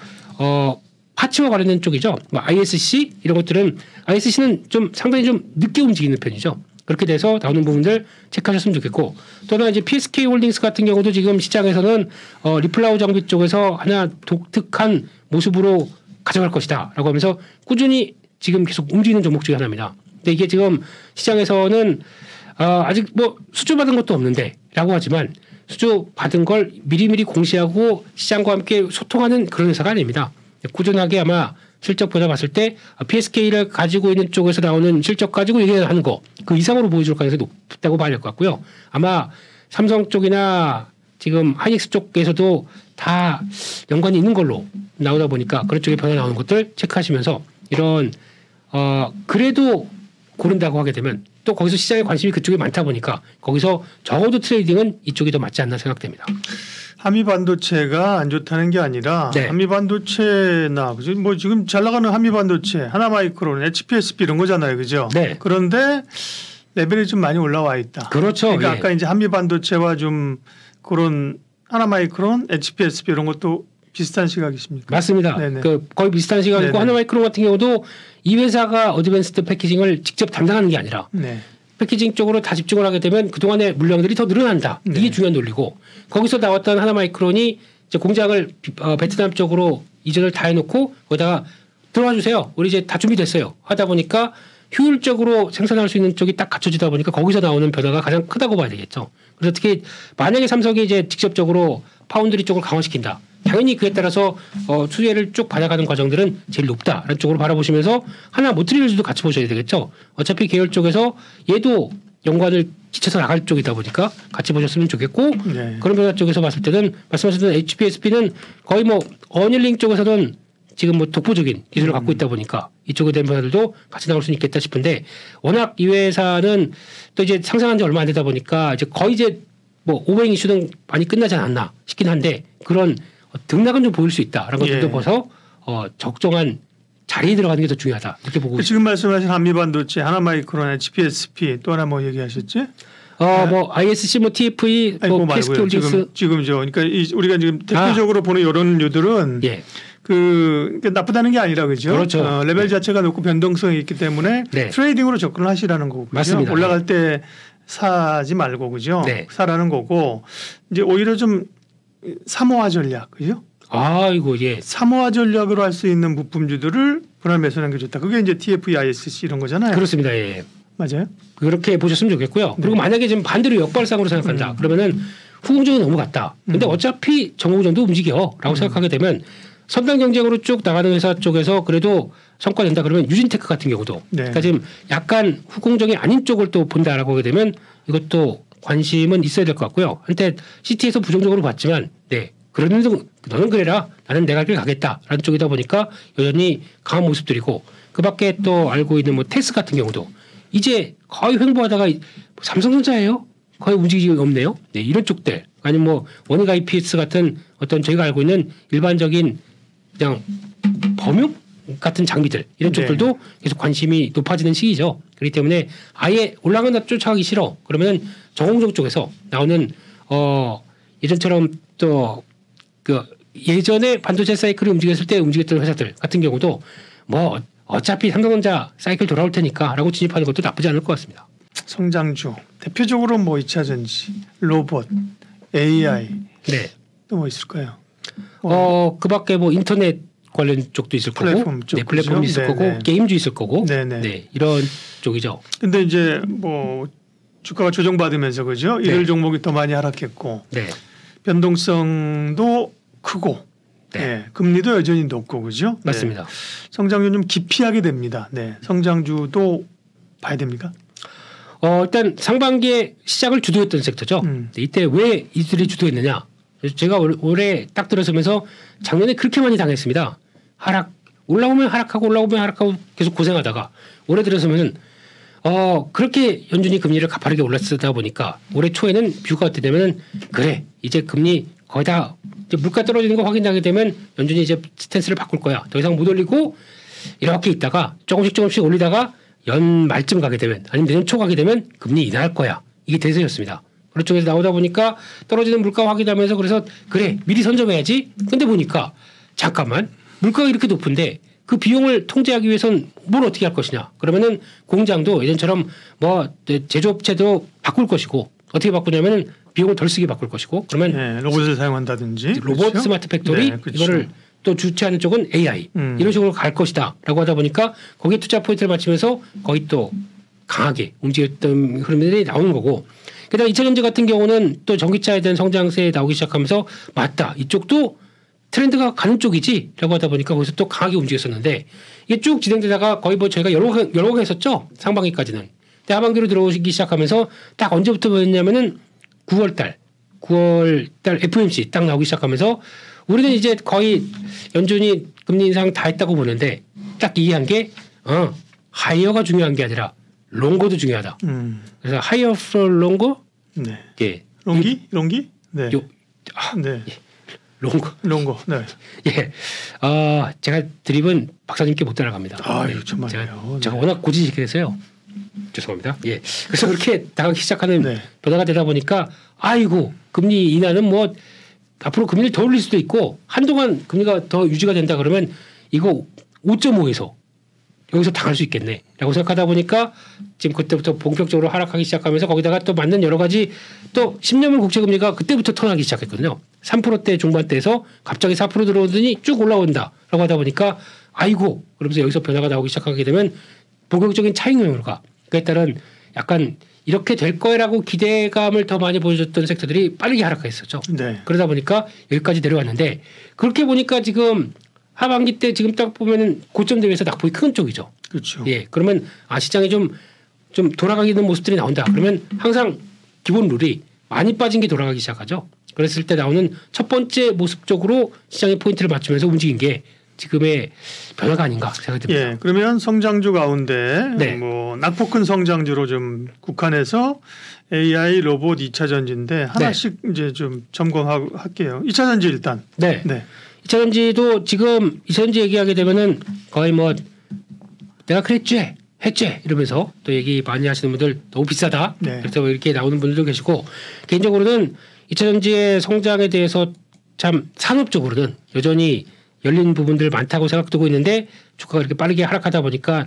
파츠와 관련된 쪽이죠. 뭐 ISC 이런 것들은 ISC는 좀 상당히 좀 늦게 움직이는 편이죠. 그렇게 돼서 나오는 부분들 체크하셨으면 좋겠고 또 하나 이제 PSK 홀딩스 같은 경우도 지금 시장에서는 리플라우 장비 쪽에서 하나 독특한 모습으로 가져갈 것이다라고 하면서 꾸준히 지금 계속 움직이는 종목 중에 하나입니다. 근데 이게 지금 시장에서는 아직 뭐 수주 받은 것도 없는데라고 하지만 수주 받은 걸 미리미리 공시하고 시장과 함께 소통하는 그런 회사가 아닙니다. 꾸준하게 아마 실적 보자 봤을 때 PSK를 가지고 있는 쪽에서 나오는 실적 가지고 얘기하는 거 그 이상으로 보여줄 가능성이 높다고 봐야 될 것 같고요. 아마 삼성 쪽이나 지금 하이닉스 쪽에서도 다 연관이 있는 걸로 나오다 보니까 그런 쪽에 변화 나오는 것들 체크하시면서 이런 그래도 고른다고 하게 되면 또 거기서 시장에 관심이 그쪽에 많다 보니까 거기서 적어도 트레이딩은 이쪽이 더 맞지 않나 생각됩니다. 한미반도체가 안 좋다는 게 아니라 네. 한미반도체나 뭐 지금 잘 나가는 한미반도체, 하나마이크론, HPSP 이런 거잖아요, 그죠? 네. 그런데 레벨이 좀 많이 올라와 있다. 그렇죠. 그러니까 예. 아까 이제 한미반도체와 좀 그런 하나마이크론, HPSP 이런 것도 비슷한 시각이십니까? 맞습니다. 네네. 거의 비슷한 시각이고 네네. 하나마이크론 같은 경우도 이 회사가 어드밴스드 패키징을 직접 담당하는 게 아니라 네. 패키징 쪽으로 다 집중을 하게 되면 그동안의 물량들이 더 늘어난다. 네. 이게 중요한 논리고 거기서 나왔던 하나마이크론이 이제 공장을 베트남 쪽으로 이전을 다 해놓고 거기다가 들어와 주세요. 우리 이제 다 준비됐어요. 하다 보니까 효율적으로 생산할 수 있는 쪽이 딱 갖춰지다 보니까 거기서 나오는 변화가 가장 크다고 봐야 되겠죠. 그래서 특히 만약에 삼성이 이제 직접적으로 파운드리 쪽을 강화시킨다. 당연히 그에 따라서 수혜를 쭉 받아가는 과정들은 제일 높다라는 쪽으로 바라보시면서 하나 모트리얼즈도 같이 보셔야 되겠죠. 어차피 계열 쪽에서 얘도 연관을 지쳐서 나갈 쪽이다 보니까 같이 보셨으면 좋겠고 네. 그런 변화 쪽에서 봤을 때는 말씀하셨던 HPSP는 거의 뭐 어닐링 쪽에서는 지금 뭐 독보적인 기술을 갖고 있다 보니까 이쪽에 대한 변화들도 같이 나올 수 있겠다 싶은데 워낙 이 회사는 또 이제 상장한 지 얼마 안 되다 보니까 이제 거의 이제 뭐 오버행 이슈는 많이 끝나지 않았나 싶긴 한데 그런 등락은 좀 보일 수 있다라는 것들도 예. 봐서 적정한 자리에 들어가는 게 더 중요하다 이렇게 보고 있습니다. 지금 말씀하신 한미반도체, 하나마이크론, HPSP 또 하나 뭐 얘기하셨지? 뭐 ISC, 뭐 TFE, 뭐 캐스트 홀딩스 지금 그러니까 우리가 지금 대표적으로 보는 이런 류들은 예. 그러니까 나쁘다는 게 아니라 그죠. 그렇죠. 레벨 자체가 높고 변동성이 있기 때문에 네. 트레이딩으로 접근을 하시라는 거고. 맞습니다. 올라갈 때 사지 말고 그죠. 네. 사라는 거고 이제 오히려 좀 사모화 전략 그죠. 아이고 예. 사모화 전략으로 할 수 있는 부품주들을 분할 매수하는 게 좋다. 그게 이제 TFE, ISC 이런 거잖아요. 그렇습니다. 예. 맞아요. 그렇게 보셨으면 좋겠고요. 그리고 네. 만약에 지금 반대로 역발상으로 생각한다. 그러면은 후공정이 너무 같다. 근데 어차피 정호정도 움직여라고 생각하게 되면 선당 경쟁으로 쭉 나가는 회사 쪽에서 그래도 성과 낸다 그러면 유진테크 같은 경우도 네. 그러니까 지금 약간 후공정이 아닌 쪽을 또 본다라고 하게 되면 이것도 관심은 있어야 될 것 같고요. 한때 CT에서 부정적으로 봤지만 네. 그러면서 너는 그래라 나는 내가 길 가겠다라는 쪽이다 보니까 여전히 강한 모습들이고 그밖에 또 알고 있는 뭐 테스 같은 경우도 이제 거의 횡보하다가 삼성전자예요. 거의 움직임이 없네요. 네, 이런 쪽들 아니면 뭐 원익 IPS 같은 어떤 저희가 알고 있는 일반적인 그냥 범용 같은 장비들 이런 네. 쪽들도 계속 관심이 높아지는 시기죠. 그렇기 때문에 아예 올라간다 쫓아가기 싫어. 그러면 정홍정 쪽에서 나오는 예전처럼 또 그 예전에 반도체 사이클이 움직였을 때 움직였던 회사들 같은 경우도 뭐 어차피 삼성전자 사이클 돌아올 테니까라고 진입하는 것도 나쁘지 않을 것 같습니다. 성장주 대표적으로 뭐 2차전지, 로봇, AI 네. 또 뭐 있을까요? 그밖에 뭐 인터넷 관련 쪽도 있을 플랫폼 거고, 쪽, 네, 플랫폼도 그죠? 있을 거고, 네네. 게임도 있을 거고, 네네. 네, 이런 쪽이죠. 근데 이제 뭐 주가가 조정받으면서 그죠? 일일 네. 종목이 더 많이 하락했고 네, 변동성도 크고 네. 네. 금리도 여전히 높고 그죠? 맞습니다. 네. 성장주 좀 기피하게 됩니다. 네. 성장주도 봐야 됩니까? 일단 상반기에 시작을 주도했던 섹터죠. 네, 이때 왜 이들이 주도했느냐? 제가 올해 딱 들어서면서 작년에 그렇게 많이 당했습니다. 올라오면 하락하고 계속 고생하다가 올해 들어서면은 그렇게 연준이 금리를 가파르게 올랐다 보니까 올해 초에는 뷰가 어떻게 되면은 그래 이제 금리 거의 다 이제 물가 떨어지는 거 확인하게 되면 연준이 이제 스탠스를 바꿀 거야. 더 이상 못 올리고 이렇게 있다가 조금씩 올리다가 연 말쯤 가게 되면 아니면 내년 초 가게 되면 금리 인하할 거야. 이게 대세였습니다. 그런 쪽에서 나오다 보니까 떨어지는 물가 확인하면서 그래서 그래 미리 선점해야지. 근데 보니까 잠깐만 물가가 이렇게 높은데 그 비용을 통제하기 위해선 뭘 어떻게 할 것이냐. 그러면은 공장도 예전처럼 뭐 제조업체도 바꿀 것이고 어떻게 바꾸냐면은 비용을 덜 쓰게 바꿀 것이고 그러면 네, 로봇을 사용한다든지 로봇 그렇죠? 스마트 팩토리 네, 그렇죠. 이거를 또 주체하는 쪽은 AI 이런 식으로 갈 것이다라고 하다 보니까 거기에 투자 포인트를 맞추면서 거의 또 강하게 움직였던 흐름들이 나오는 거고 게다가 2차전지 같은 경우는 또 전기차에 대한 성장세에 나오기 시작하면서 맞다 이쪽도 트렌드가 가는 쪽이지라고 하다 보니까 거기서 또 강하게 움직였었는데 이게 쭉 진행되다가 거의 뭐 저희가 여러 번 했었죠 상반기까지는. 근데 하반기로 들어오기 시작하면서 딱 언제부터 보였냐면은 9월달 FOMC 딱 나오기 시작하면서 우리는 이제 거의 연준이 금리 인상 다 했다고 보는데 딱 이해한 게 하이어가 중요한 게 아니라 롱거도 중요하다. 그래서 하이어 for 롱거 네. 예. 롱기? 네. 네. 롱거. 네. 예. 제가 드립은 박사님께 못 따라갑니다. 아유, 정말요. 제가 워낙 고지식해서요. 죄송합니다. 예. 그래서 그렇게 나가기 시작하는 네. 변화가 되다 보니까 아이고 금리 인하는 뭐 앞으로 금리를 더 올릴 수도 있고 한동안 금리가 더 유지가 된다 그러면 이거 5.5에서 여기서 당할 수 있겠네 라고 생각하다 보니까 지금 그때부터 본격적으로 하락하기 시작하면서 거기다가 또 맞는 여러 가지 또 10년물 국채금리가 그때부터 턴하기 시작했거든요. 3%대 중반대에서 갑자기 4% 들어오더니 쭉 올라온다라고 하다 보니까 아이고 그러면서 여기서 변화가 나오기 시작하게 되면 본격적인 차익 매물가 그에 따른 약간 이렇게 될 거라고 기대감을 더 많이 보여줬던 섹터들이 빠르게 하락했었죠. 네. 그러다 보니까 여기까지 내려왔는데 그렇게 보니까 지금 하반기 때 지금 딱 보면은 고점 대비해서 낙폭이 큰 쪽이죠. 그렇죠. 예, 그러면 시장이 좀 돌아가기는 모습들이 나온다. 그러면 항상 기본 룰이 많이 빠진 게 돌아가기 시작하죠. 그랬을 때 나오는 첫 번째 모습적으로 시장의 포인트를 맞추면서 움직인 게 지금의 변화가 아닌가 생각이 듭니다. 예, 그러면 성장주 가운데 네. 뭐 낙폭 큰 성장주로 좀 국한해서 AI, 로봇, 2차 전지인데 하나씩 이제 좀 점검할게요. 2차 전지 일단. 네. 네. 2차 전지도 지금 2차 전지 얘기하게 되면은 거의 뭐 내가 그랬지 해체 이러면서 또 얘기 많이 하시는 분들 너무 비싸다. 네. 그래서 이렇게 나오는 분들도 계시고 개인적으로는 2차 전지의 성장에 대해서 참 산업적으로는 여전히 열린 부분들 많다고 생각되고 있는데 주가가 이렇게 빠르게 하락하다 보니까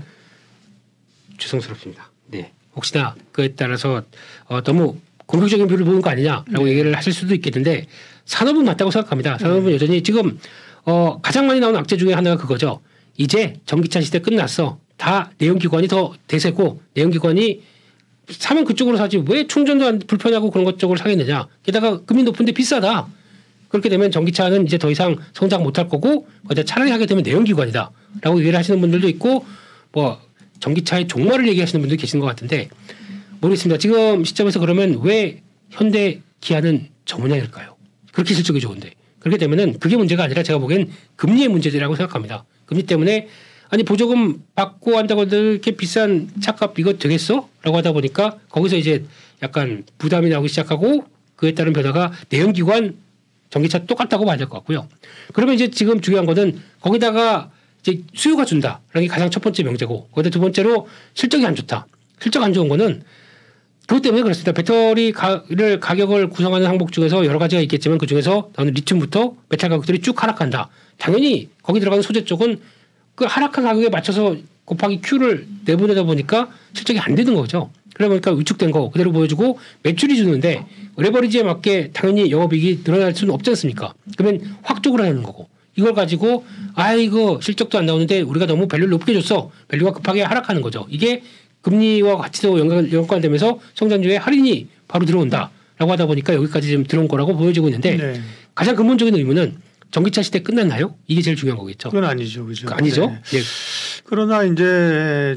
죄송스럽습니다. 네. 혹시나 그에 따라서 너무 공격적인 뷰를 보는 거 아니냐라고 얘기를 하실 수도 있겠는데 산업은 맞다고 생각합니다. 산업은 여전히 지금 가장 많이 나오는 악재 중에 하나가 그거죠. 이제 전기차 시대 끝났어. 다 내연기관이 더 대세고 내연기관이 사면 그쪽으로 사지 왜 충전도 불편하고 그런 것 쪽으로 사겠느냐. 게다가 금리 높은데 비싸다. 그렇게 되면 전기차는 이제 더 이상 성장 못할 거고 차라리 하게 되면 내연기관이다라고 얘기를 하시는 분들도 있고 뭐 전기차의 종말을 얘기하시는 분들도 계시는 것 같은데 모르겠습니다. 지금 시점에서 그러면 왜 현대 기아는 저 모양일까요? 그렇게 실적이 좋은데 그렇게 되면은 그게 문제가 아니라 제가 보기엔 금리의 문제라고 생각합니다. 금리 때문에 아니 보조금 받고 한다고 이렇게 비싼 차값 이거 되겠어? 라고 하다 보니까 거기서 이제 약간 부담이 나오기 시작하고 그에 따른 변화가 내연기관 전기차 똑같다고 봐야 될 것 같고요. 그러면 이제 지금 중요한 거는 거기다가 이제 수요가 준다라는 게 가장 첫 번째 명제고 거기다 두 번째로 실적이 안 좋다. 실적 안 좋은 거는 그것 때문에 그렇습니다. 배터리를 가격을 구성하는 항목 중에서 여러 가지가 있겠지만 그중에서 나오는 리튬부터 메탈 가격들이 쭉 하락한다. 당연히 거기 들어가는 소재 쪽은 그 하락한 가격에 맞춰서 곱하기 Q를 내보내다 보니까 실적이 안 되는 거죠. 그러다 보니까 위축된 거 그대로 보여주고 매출이 주는데 레버리지에 맞게 당연히 영업이익이 늘어날 수는 없지 않습니까? 그러면 확 쪼그라드는 거고 이걸 가지고 이거 실적도 안 나오는데 우리가 너무 밸류를 높게 줬어. 밸류가 급하게 하락하는 거죠. 이게 금리와 같이도 연관되면서 성장주에 할인이 바로 들어온다라고 하다 보니까 여기까지 지금 들어온 거라고 보여지고 있는데 네. 가장 근본적인 의문은 전기차 시대 끝났나요? 이게 제일 중요한 거겠죠. 그건 아니죠, 그죠? 아니죠. 네. 예. 그러나 이제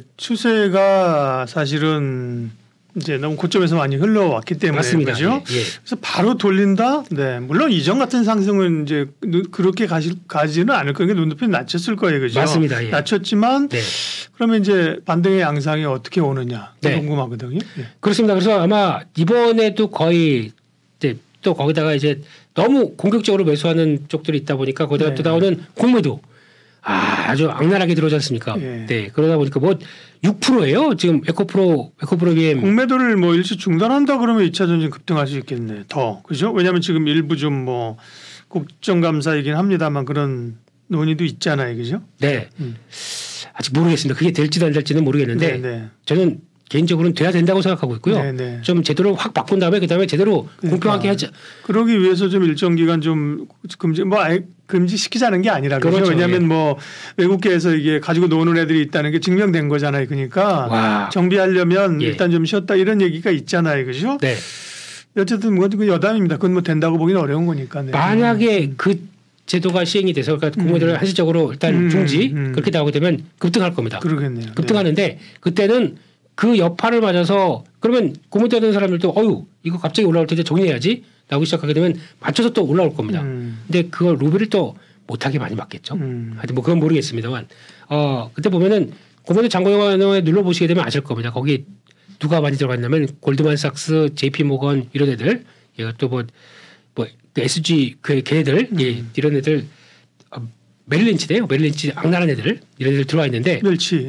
추세가 사실은 이제 너무 고점에서 많이 흘러왔기 때문에 맞습니다. 그죠? 예. 그래서 바로 돌린다. 네, 물론 이전 같은 상승은 이제 그렇게 가지는 않을 거예요. 눈높이 낮췄을 거예요, 그죠? 맞습니다. 예. 낮췄지만 네. 그러면 이제 반등의 양상이 어떻게 오느냐 네. 궁금하거든요. 예. 그렇습니다. 그래서 아마 이번에도 거의 이제 또 거기다가 이제 너무 공격적으로 매수하는 쪽들이 있다 보니까 거기다가 네. 또 나오는 공매도 아주 악랄하게 들어오지 않습니까? 예. 네. 그러다 보니까 뭐 6%예요. 지금 에코프로 BM 공매도를 뭐 일시 중단한다 그러면 2차 전지 급등할 수 있겠네. 더 그죠? 왜냐하면 지금 일부 좀 뭐 국정감사이긴 합니다만 그런 논의도 있잖아요, 그죠? 네. 아직 모르겠습니다. 그게 될지도 안 될지는 모르겠는데 네. 저는 개인적으로는 돼야 된다고 생각하고 있고요. 네. 좀 제대로 확 바꾼 다음에 그다음에 제대로 공평하게 하자. 그러기 위해서 좀 일정 기간 좀 금지시키자는 게 아니라 그렇죠. 그렇죠. 왜냐하면 예. 뭐 외국계에서 이게 가지고 노는 애들이 있다는 게 증명된 거잖아요. 그러니까 와. 정비하려면 예. 일단 좀 쉬었다 이런 얘기가 있잖아요, 그죠? 네. 어쨌든 뭐 그 여담입니다. 그건 뭐 된다고 보기는 어려운 거니까. 네. 만약에 그 제도가 시행이 돼서 그러니까 공매도를 한시적으로 일단 중지 그렇게 나오게 되면 급등할 겁니다. 그러겠네요. 급등하는데 그때는 그 여파를 맞아서 그러면 공매도 하는 사람들도 이거 갑자기 올라올 텐데 정리해야지 나오기 시작하게 되면 맞춰서 또 올라올 겁니다. 근데 그걸 로비를 또 못하게 많이 맞겠죠. 하여튼 뭐 그건 모르겠습니다만 그때 보면은 공매도 장고용안에 눌러보시게 되면 아실 겁니다. 거기 누가 많이 들어갔냐면 골드만삭스, JP모건 이런 애들 또 뭐 SG 걔네들 이런 애들 메릴린치네요. 메릴린치 악랄한 애들 이런 애들 들어와 있는데 멸치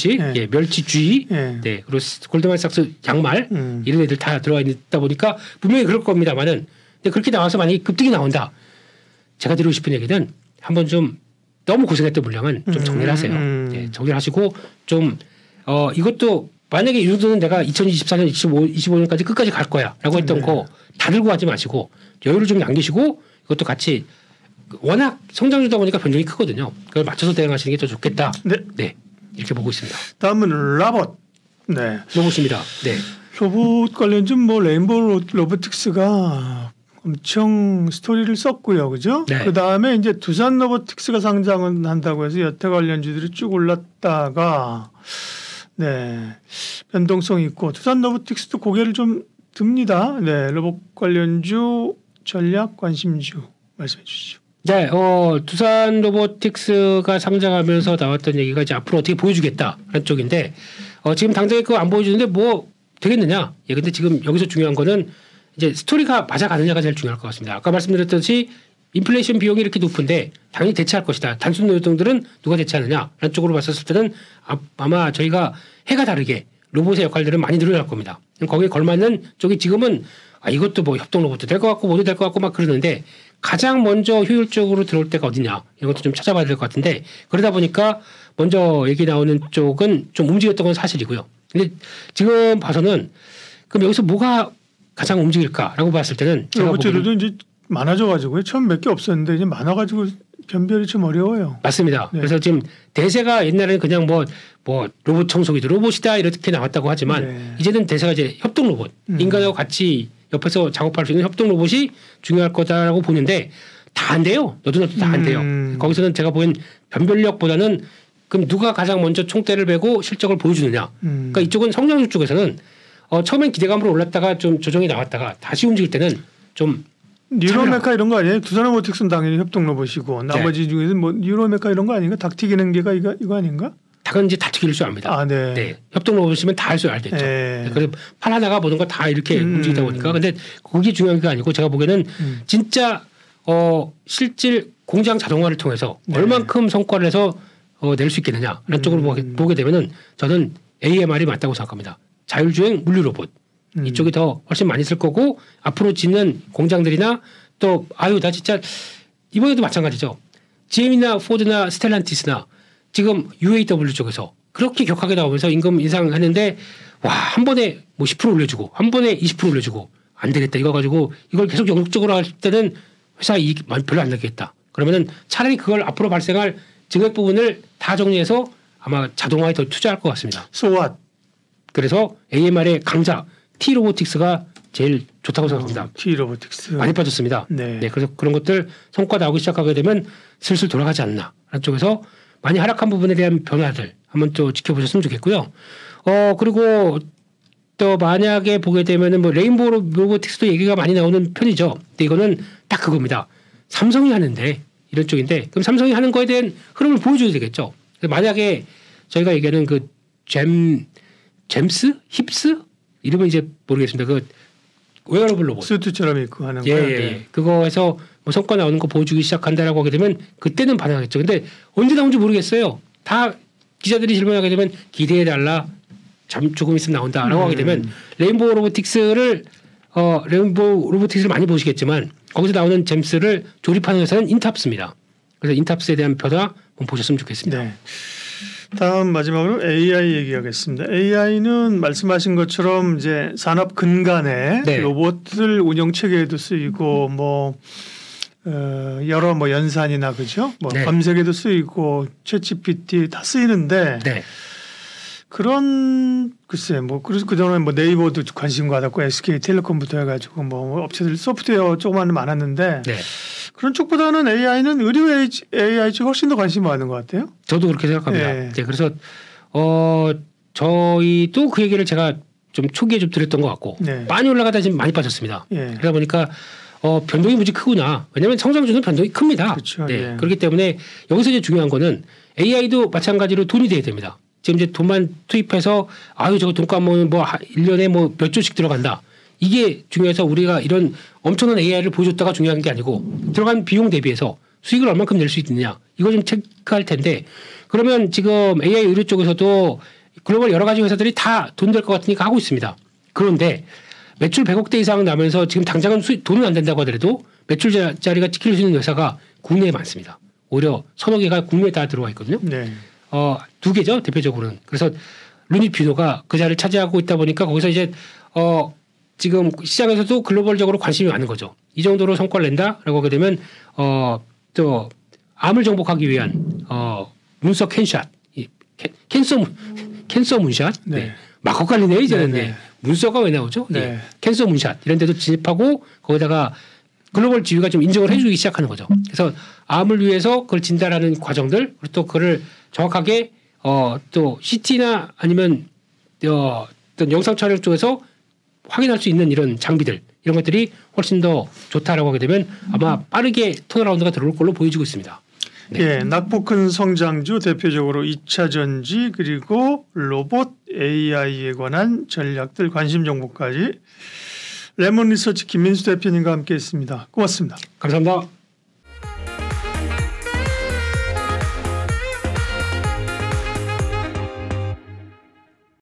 멸치주의 네 그리고 골드만삭스 양말 이런 애들 다 들어와 있다 보니까 분명히 그럴 겁니다만은 근데 그렇게 나와서 만약에 급등이 나온다 제가 드리고 싶은 얘기는 한번 좀 너무 고생했던 물량은 좀 정리를 하세요. 네, 정리를 하시고 좀 이것도 만약에 이 정도는 내가 2024년 25년까지 끝까지 갈 거야라고 했던 거 다 들고 가지 마시고 여유를 좀 남기시고 이것도 같이 워낙 성장주다 보니까 변동이 크거든요. 그걸 맞춰서 대응하시는 게 더 좋겠다. 네. 이렇게 보고 있습니다. 다음은 로봇. 네. 로봇입니다. 네. 로봇 관련주 뭐 레인보우 로보틱스가 엄청 스토리를 썼고요. 그죠? 네. 그다음에 이제 두산 로보틱스가 상장을 한다고 해서 여태 관련주들이 쭉 올랐다가 변동성이 있고 두산 로보틱스도 고개를 좀 듭니다. 네. 로봇 관련주 전략 관심주 말씀해 주시죠. 네, 두산 로보틱스가 상장하면서 나왔던 얘기가 이제 앞으로 어떻게 보여주겠다라는 쪽인데 지금 당장에 그거 안 보여주는데 뭐 되겠느냐? 근데 지금 여기서 중요한 거는 이제 스토리가 맞아가느냐가 제일 중요할 것 같습니다. 아까 말씀드렸듯이 인플레이션 비용이 이렇게 높은데 당연히 대체할 것이다. 단순 노동들은 누가 대체하느냐? 라는 쪽으로 봤었을 때는 아마 저희가 해가 다르게 로봇의 역할들은 많이 늘어날 겁니다. 거기에 걸맞는 쪽이 지금은 이것도 뭐 협동 로봇도 될 것 같고 뭐도 될 것 같고 막 그러는데 가장 먼저 효율적으로 들어올 때가 어디냐 이런 것도 좀 찾아봐야 될 것 같은데 그러다 보니까 먼저 얘기 나오는 쪽은 좀 움직였던 건 사실이고요. 근데 지금 봐서는 그럼 여기서 뭐가 가장 움직일까라고 봤을 때는 로봇들도 이제 많아져가지고요. 처음 몇 개 없었는데 이제 많아가지고 변별이 좀 어려워요. 맞습니다. 네. 그래서 지금 대세가 옛날에는 그냥 뭐 로봇 청소기도 로봇이다 이렇게 나왔다고 하지만 네. 이제는 대세가 이제 협동 로봇, 인간하고 같이 옆에서 작업할 수 있는 협동 로봇이 중요할 거다라고 보는데 다 안 돼요. 너도 다 안 돼요. 거기서는 제가 보인 변별력보다는 그럼 누가 가장 먼저 총대를 베고 실적을 보여주느냐. 그러니까 이쪽은 성장주 쪽에서는 처음엔 기대감으로 올랐다가 좀 조정이 나왔다가 다시 움직일 때는 좀 뉴로메카 이런 거 아니에요? 두산 로보틱스는 당연히 협동 로봇이고 나머지 네. 중에서 뭐 뉴로메카 이런 거 아닌가? 닭 튀기는 게가 이거 아닌가? 닭은 이제 다 튀길 줄 압니다. 네. 네. 협동 로봇이면 다 할 줄 알겠죠. 네. 그래서 팔 하나가 모든 거 다 이렇게 움직이다 보니까 근데 그게 중요한 게 아니고 제가 보기에는 진짜 실질 공장 자동화를 통해서 네. 얼만큼 성과를 해서 낼 수 있겠느냐라는 쪽으로 보게 되면은 저는 AMR이 맞다고 생각합니다. 자율주행 물류 로봇. 이쪽이 더 훨씬 많이 쓸 거고 앞으로 짓는 공장들이나 또 나 진짜 이번에도 마찬가지죠. GM이나 포드나 스텔란티스나 지금 UAW 쪽에서 그렇게 격하게 나오면서 임금 인상하는데 한 번에 뭐 10% 올려주고 한 번에 20% 올려주고 안 되겠다 이거 가지고 이걸 계속 영역적으로 할 때는 회사 이익 별로 안 나겠다. 그러면은 차라리 그걸 앞으로 발생할 증액 부분을 다 정리해서 아마 자동화에 더 투자할 것 같습니다. So what? 그래서 AMR의 강자 T-로보틱스가 제일 좋다고 생각합니다. T-로보틱스 많이 빠졌습니다. 네. 그래서 그런 것들 성과 나오기 시작하게 되면 슬슬 돌아가지 않나 라는 쪽에서 많이 하락한 부분에 대한 변화들 한번 또 지켜보셨으면 좋겠고요. 그리고 또 만약에 보게 되면은 뭐 레인보우 로보틱스도 얘기가 많이 나오는 편이죠. 근데 이거는 딱 그겁니다. 삼성이 하는데 이런 쪽인데 그럼 삼성이 하는 거에 대한 흐름을 보여줘야 되겠죠. 만약에 저희가 얘기하는 그 잼스? 힙스? 이름은 이제 모르겠습니다. 그 웨어러블 로봇. 수트처럼 입고 하는 거. 예. 그거에서 뭐 성과 나오는 거 보여주기 시작한다라고 하게 되면 그때는 반응하겠죠. 근데 언제 나온지 모르겠어요. 다 기자들이 질문하게 되면 기대해달라. 조금 있으면 나온다라고 하게 되면 레인보우 로보틱스를 많이 보시겠지만 거기서 나오는 잼스를 조립하는 회사는 인탑스입니다. 그래서 인탑스에 대한 변화 한번 보셨으면 좋겠습니다. 네. 다음 마지막으로 AI 얘기하겠습니다. AI는 말씀하신 것처럼 이제 산업 근간에 네. 로봇을 운영 체계에도 쓰이고 여러 연산이나 그죠? 네. 검색에도 쓰이고 챗GPT 다 쓰이는데 네. 그런 글쎄 그래서 그동안 네이버도 관심 가졌고 SK텔레콤부터 해가지고 업체들 소프트웨어 조그만 많았는데. 네. 그런 쪽보다는 AI는 의료 AI 쪽 훨씬 더 관심이 많은 것 같아요. 저도 그렇게 생각합니다. 네, 그래서 저희도 그 얘기를 제가 좀 초기에 좀 드렸던 것 같고 네. 많이 올라가다 지금 많이 빠졌습니다. 네. 그러다 보니까 변동이 무지 크구나. 왜냐하면 성장주는 변동이 큽니다. 그렇죠. 네. 네. 그렇기 때문에 여기서 이제 중요한 거는 AI도 마찬가지로 돈이 돼야 됩니다. 지금 이제 돈만 투입해서 저거 돈값 1년에 몇 조씩 들어간다. 이게 중요해서 우리가 이런 엄청난 AI를 보여줬다가 중요한 게 아니고 들어간 비용 대비해서 수익을 얼만큼 낼 수 있느냐 이거 좀 체크할 텐데 그러면 지금 AI 의료 쪽에서도 글로벌 여러 가지 회사들이 다 돈 될 것 같으니까 하고 있습니다. 그런데 매출 100억대 이상 나면서 지금 당장은 돈은 안 된다고 하더라도 매출자리가 지킬 수 있는 회사가 국내에 많습니다. 오히려 서너 개가 국내에 다 들어와 있거든요. 네. 2개죠 대표적으로는. 그래서 루니피노가 그 자리를 차지하고 있다 보니까 거기서 이제 지금 시장에서도 글로벌적으로 관심이 많은 거죠. 이 정도로 성과를 낸다라고 하게 되면 또 암을 정복하기 위한 문서 캔샷, 캔서 문샷, 네. 막 헷갈리네요 이제는. 네. 문서가 왜 나오죠? 네. 네. 캔서 문샷 이런 데도 진입하고 거기다가 글로벌 지위가 좀 인정을 해주기 시작하는 거죠. 그래서 암을 위해서 그걸 진단하는 과정들 그리고 또 그를 정확하게 또 CT나 아니면 어떤 영상 촬영 쪽에서 확인할 수 있는 이런 장비들 이런 것들이 훨씬 더 좋다라고 하게 되면 아마 빠르게 턴어라운드가 들어올 걸로 보여지고 있습니다. 네. 예, 낙폭 큰 성장주 대표적으로 2차 전지 그리고 로봇 AI에 관한 전략들 관심 정보까지 레몬 리서치 김민수 대표님과 함께했습니다. 고맙습니다. 감사합니다.